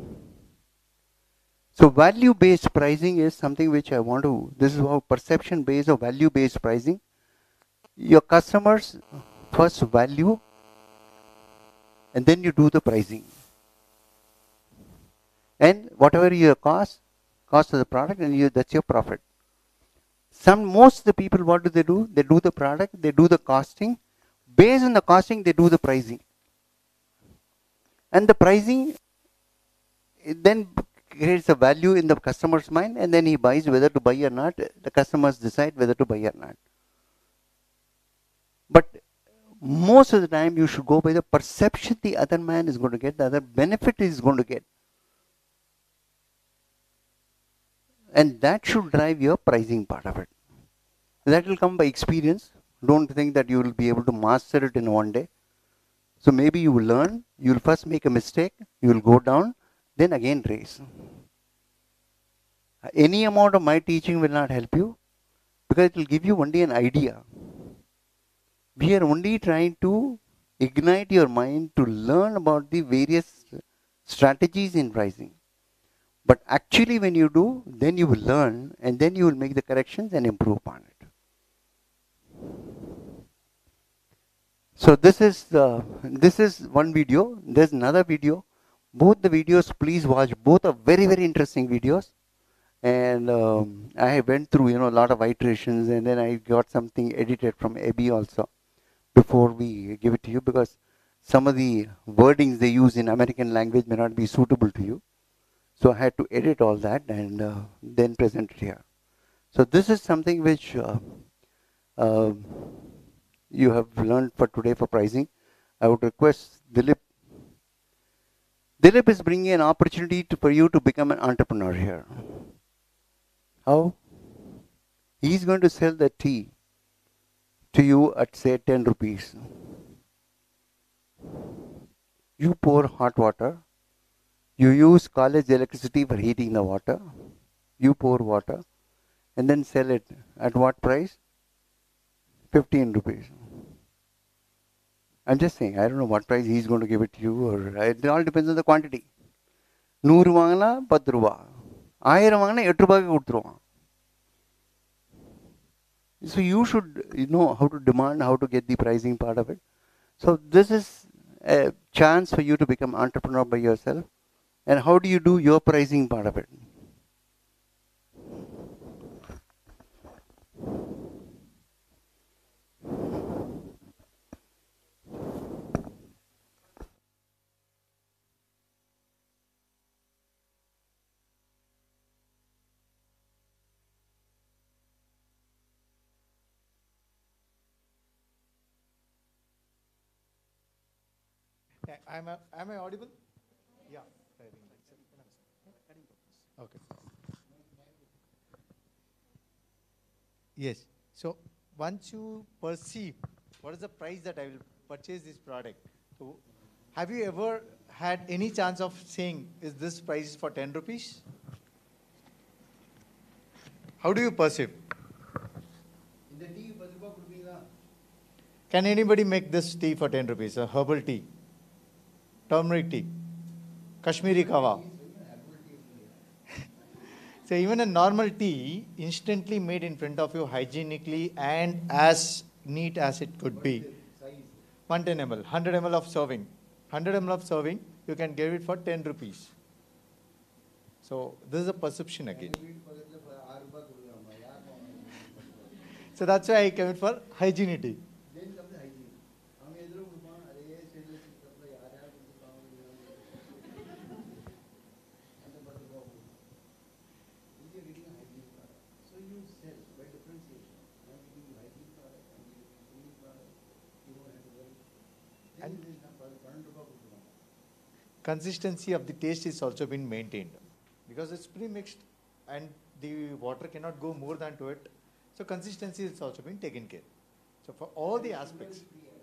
So value-based pricing is something which I want to, this is how perception-based or value-based pricing. Your customers first value and then you do the pricing. And whatever your cost of the product, and that's your profit. Most of the people, what do? They do the product, they do the costing. Based on the costing, they do the pricing. And the pricing, it then creates a value in the customer's mind, and then he buys whether to buy or not. The customers decide whether to buy or not. But most of the time you should go by the perception the other man is going to get, the other benefit is going to get. And that should drive your pricing part of it. That will come by experience. Don't think that you will be able to master it in one day. So maybe you will learn, you will first make a mistake, you will go down, then again raise. Any amount of my teaching will not help you, because it will give you only an idea. We are only trying to ignite your mind to learn about the various strategies in pricing. But actually when you do, then you will learn, and then you will make the corrections and improve upon it. So this is one video. There's another video. Both the videos, please watch. Both are very, very interesting videos. And I went through, a lot of iterations, and then I got something edited from Abby also before we give it to you, because some of the wordings they use in American language may not be suitable to you. So I had to edit all that and then present it here. So this is something which you have learned for today for pricing. I would request Dilip. Dilip is bringing an opportunity for you to become an entrepreneur here. How? He's going to sell the tea to you at say 10 rupees. You pour hot water. You use college electricity for heating the water. You pour water and then sell it at what price? 15 rupees. I'm just saying, I don't know what price he's going to give it to you, or it all depends on the quantity. 100 வாங்கினா 10 ரூபா, 1000 வாங்கினா 8 ரூபாய்க்கு கொடுத்துருவான். So you should know how to demand, how to get the pricing part of it. So this is a chance for you to become entrepreneur by yourself. And how do you do your pricing part of it? Am I audible? Yeah. Okay. Yes. So once you perceive what is the price that I will purchase this product, so have you ever had any chance of saying, is this price for 10 rupees? How do you perceive? இந்த tea 10 ரூபாய் கொடுப்பீங்களா? Can anybody make this tea for 10 rupees? A herbal tea, turmeric tea, Kashmiri kawa. So even a normal tea, instantly made in front of you, hygienically and as neat as it could be. 110 ml, 100 ml of serving. 100 ml of serving, you can get it for 10 rupees. So this is a perception again. So that's why I came in for hygiene tea. Consistency of the taste is also been maintained because it's pre-mixed and the water cannot go more than to it. So consistency is also been taken care. So for all the aspects,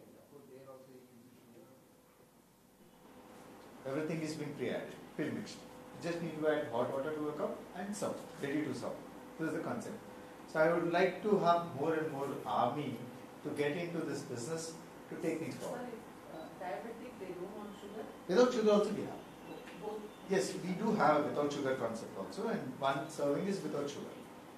everything is being pre-added, pre-mixed. You just need to add hot water to a cup and serve, ready to serve. This is the concept. So I would like to have more and more army to get into this business to take things forward. Diabetic, they don't want sugar? Without sugar also we have. Yes, we do have a without sugar concept also, and one serving is without sugar.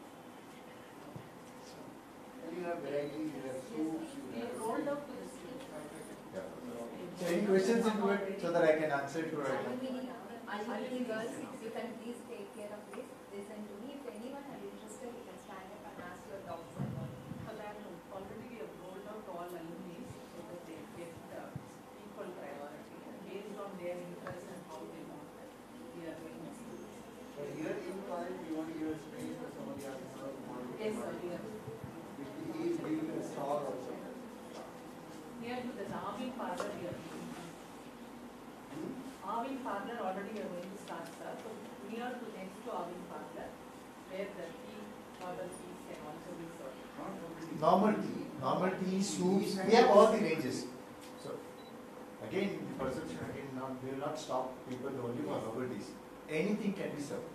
You have varieties, you have soups, We have rolled out to the state. Yeah. So any questions into it so that I can answer it right now? Alumni girls, you can please take care of this. Listen to me. If anyone is interested, you can stand up and ask your doubts and all. Already we have rolled out to all alumni so that they get equal priority based on their interest and how they want that. We are going to see. But here in college, you want to give a space for some of the others. Yes, sir, we are. He is giving a stall also. Near to the Avin parlor we are doing. Avin parlor already we are going to start, sir. So near to next to Avin parlor, where the tea, herbal teas can also be served. Normal tea, soups, we have all the ranges. So again, the perception again, we will not stop people only for herbal teas. Anything can be served.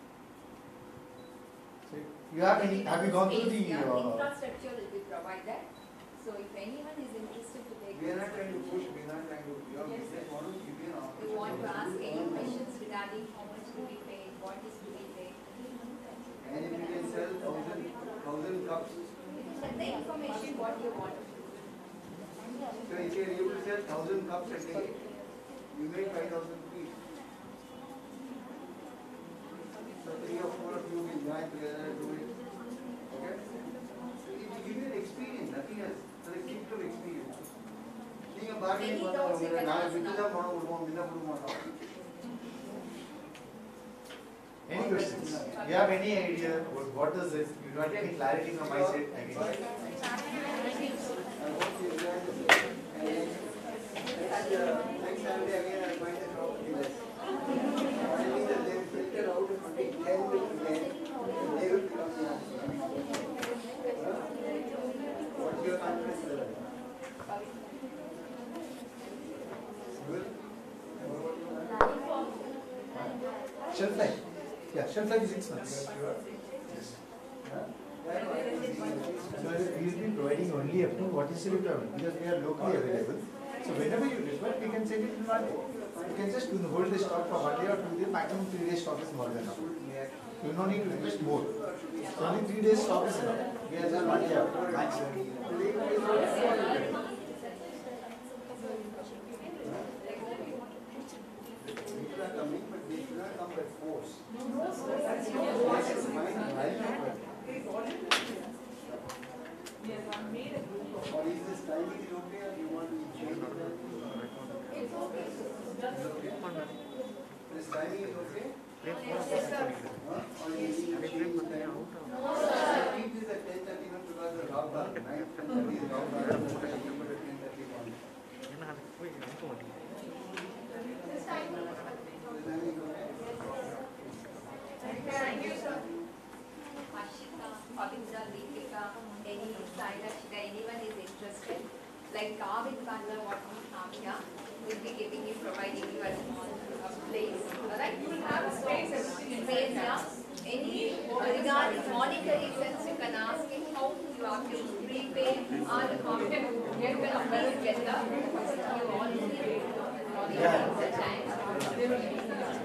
So you have any? Have you gone through the? Infrastructure will be provided. So if anyone is interested to take We are not this, trying to push, we are not trying to, you just want to give you an you want to ask any questions regarding how much to be paid, what is to be paid. And if you can sell 1,000 cups, The information what you want. so if you are able to sell 1,000 cups a day, you make 5,000 rupees. So 3 or 4 of you will join together and do it. Okay? So it will give you an experience, nothing else. So the gift of experience. நீங்க bargaining பண்ணுவாங்க நான் விட்டுதான் பணம் கொடுப்போம் முன்ன கொடுக்க மாட்டோம். Any questions? You have any idea what is this? You want any clarity from my side? I can. I hope you enjoy this. And next Saturday again I'll find a shop in this. I mean that they filter out of 10 with 10. They will become the answer. What's your confidence level? Good? Shelf life. Yeah, shelf life is 6 months. Yes. So we will be providing only up to what is the requirement because we are locally available. So whenever you require, we can send it in 1 day. You can just hold the stock for 1 day or 2 days. Maximum 3 days stock is more than enough. You don't need to invest more. So only 3 days stock is enough. We are just 1 day out. Maximum. People are coming, but they should not come by force. That's mine, right? We have made a group of. Or is this timing is okay or you want to change it? It's okay. This timing is okay? Yes, sir. Huh? Or you need to change the time? I keep this at 10:30 not because the lockdown, 9:30 is lockdown, I keep it at 10:30 only. This time. The timing is okay? Thank you, sir. Ashika, Pavitra, Deepika, any Sairashika, anyone is interested, like Kavin Kandla, what we have here, will be giving you, providing you a small place. Alright, you will have a space here. Any regarding monetary sense, you can ask him how you have to prepay or how you can please get the you already the time.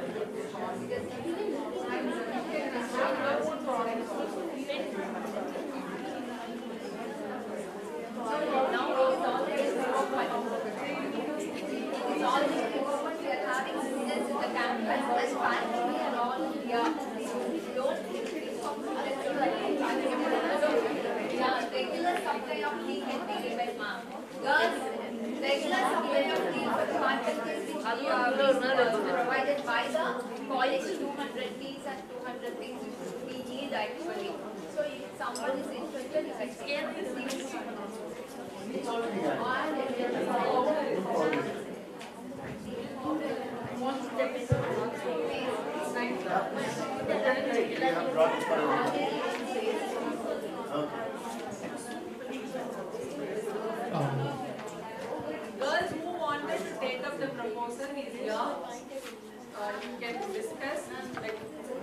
So now it is already open. It is already open. We are having students in the campus and finally we are all here. Don't think yeah, regular supply of tea can be given, ma'am. Girls, regular supply of tea for the faculties which you are provided by the college, 200 teas and 200 things we need actually. So if someone is interested, you can scale this. It's already done. Girls who wanted to take up the proposal is here. You can discuss like.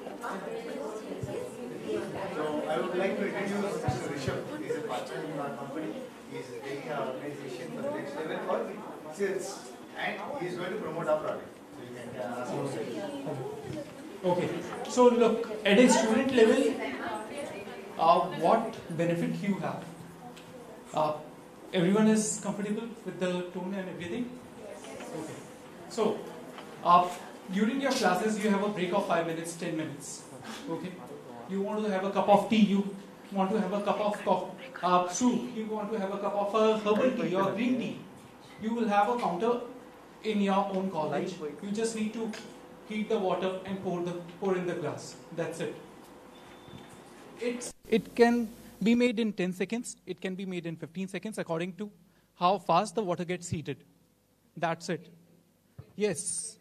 So I would like to introduce Mr. Rishabh. He is a partner in our company. He is taking our organization for the next level for sales, and he is going to promote our product. So you can ask him. Okay, so look, at a student level, what benefit you have? Everyone is comfortable with the tone and everything? Okay, so during your classes, you have a break of 5 minutes, 10 minutes. Okay, you want to have a cup of tea, you want to have a cup of soup, you want to have a cup of herbal tea or green tea. You will have a counter in your own college. You just need to heat the water and pour in the glass. That's it. It can be made in 10 seconds. It can be made in 15 seconds according to how fast the water gets heated. That's it. Yes.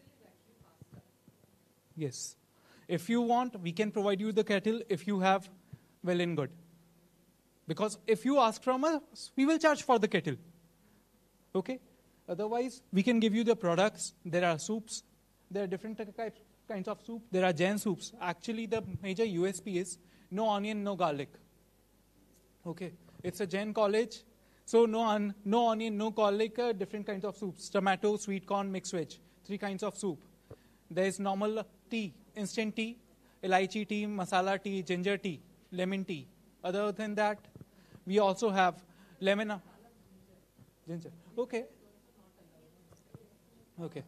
Yes. If you want, we can provide you the kettle if you have, well and good. Because if you ask from us, we will charge for the kettle. Okay? Otherwise, we can give you the products. There are soups. There are different kinds of soup. There are Jain soups. Actually, the major USP is no onion, no garlic. Okay? It's a Jain college. So no onion, no garlic, different kinds of soups. Tomato, sweet corn, mixed veg. 3 kinds of soup. There is normal tea, instant tea, elaichi tea, masala tea, ginger tea, lemon tea. Other than that, we also have lemon, ginger. Okay. Okay.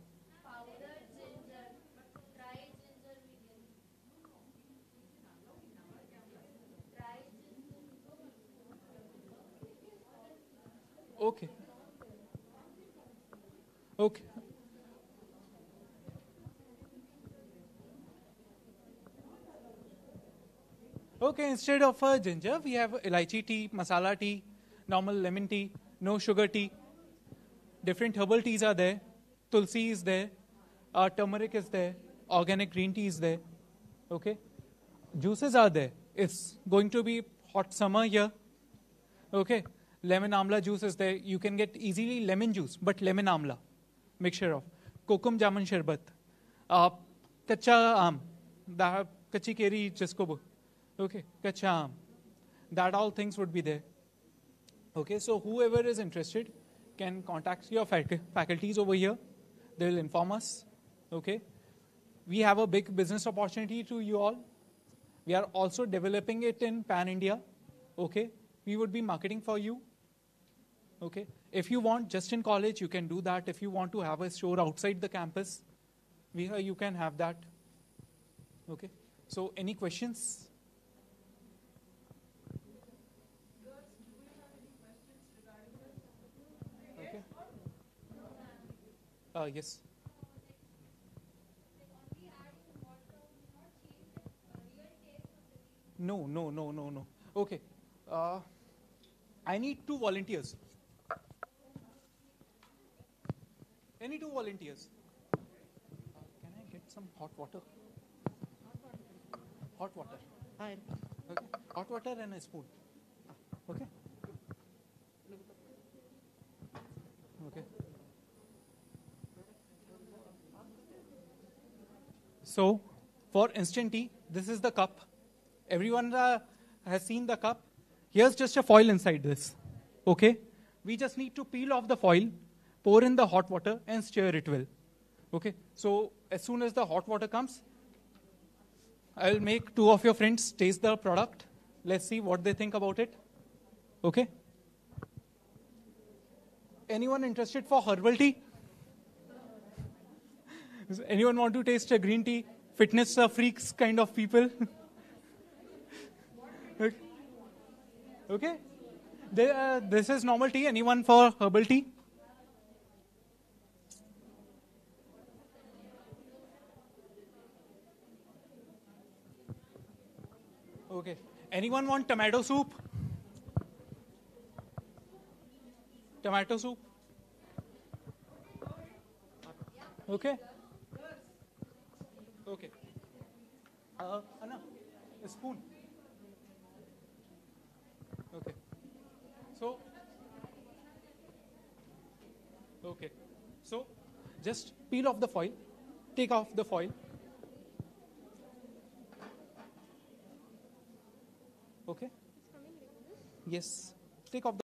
Okay. Okay. Okay, instead of ginger, we have elaichi tea, masala tea, normal lemon tea, no sugar tea. Different herbal teas are there. Tulsi is there. Turmeric is there. Organic green tea is there. Okay. Juices are there. It's going to be hot summer here. Okay. Lemon amla juice is there. You can get easily lemon juice, but lemon amla. Mixture of. Kokum jamun sharbat. Kacha aam. Kachi keri jisko. Okay. Kacha aam. That all things would be there. Okay. So whoever is interested can contact your faculties over here. They will inform us. Okay. We have a big business opportunity to you all. We are also developing it in Pan India. Okay. We would be marketing for you. Okay. If you want just in college, you can do that. If you want to have a store outside the campus, you can have that. Okay. So any questions? Okay. Yes. No. Okay. I need 2 volunteers. Any 2 volunteers? Can I get some hot water? Hot water. Hi. Okay. Hot water and a spoon. Okay. Okay. So, for instant tea, this is the cup. Everyone has seen the cup. Here's just a foil inside this. Okay? We just need to peel off the foil, pour in the hot water, and stir it well. Okay? So as soon as the hot water comes, I'll make 2 of your friends taste the product. Let's see what they think about it. Okay? Anyone interested for herbal tea? Does anyone want to taste a green tea? Fitness freaks kind of people. Okay. This is normal tea. Anyone for herbal tea? Okay. Anyone want tomato soup? Tomato soup? Okay. Okay. Anna, a spoon. Okay. So, okay. So, just peel off the foil. Take off the foil. Okay. Yes. Take off the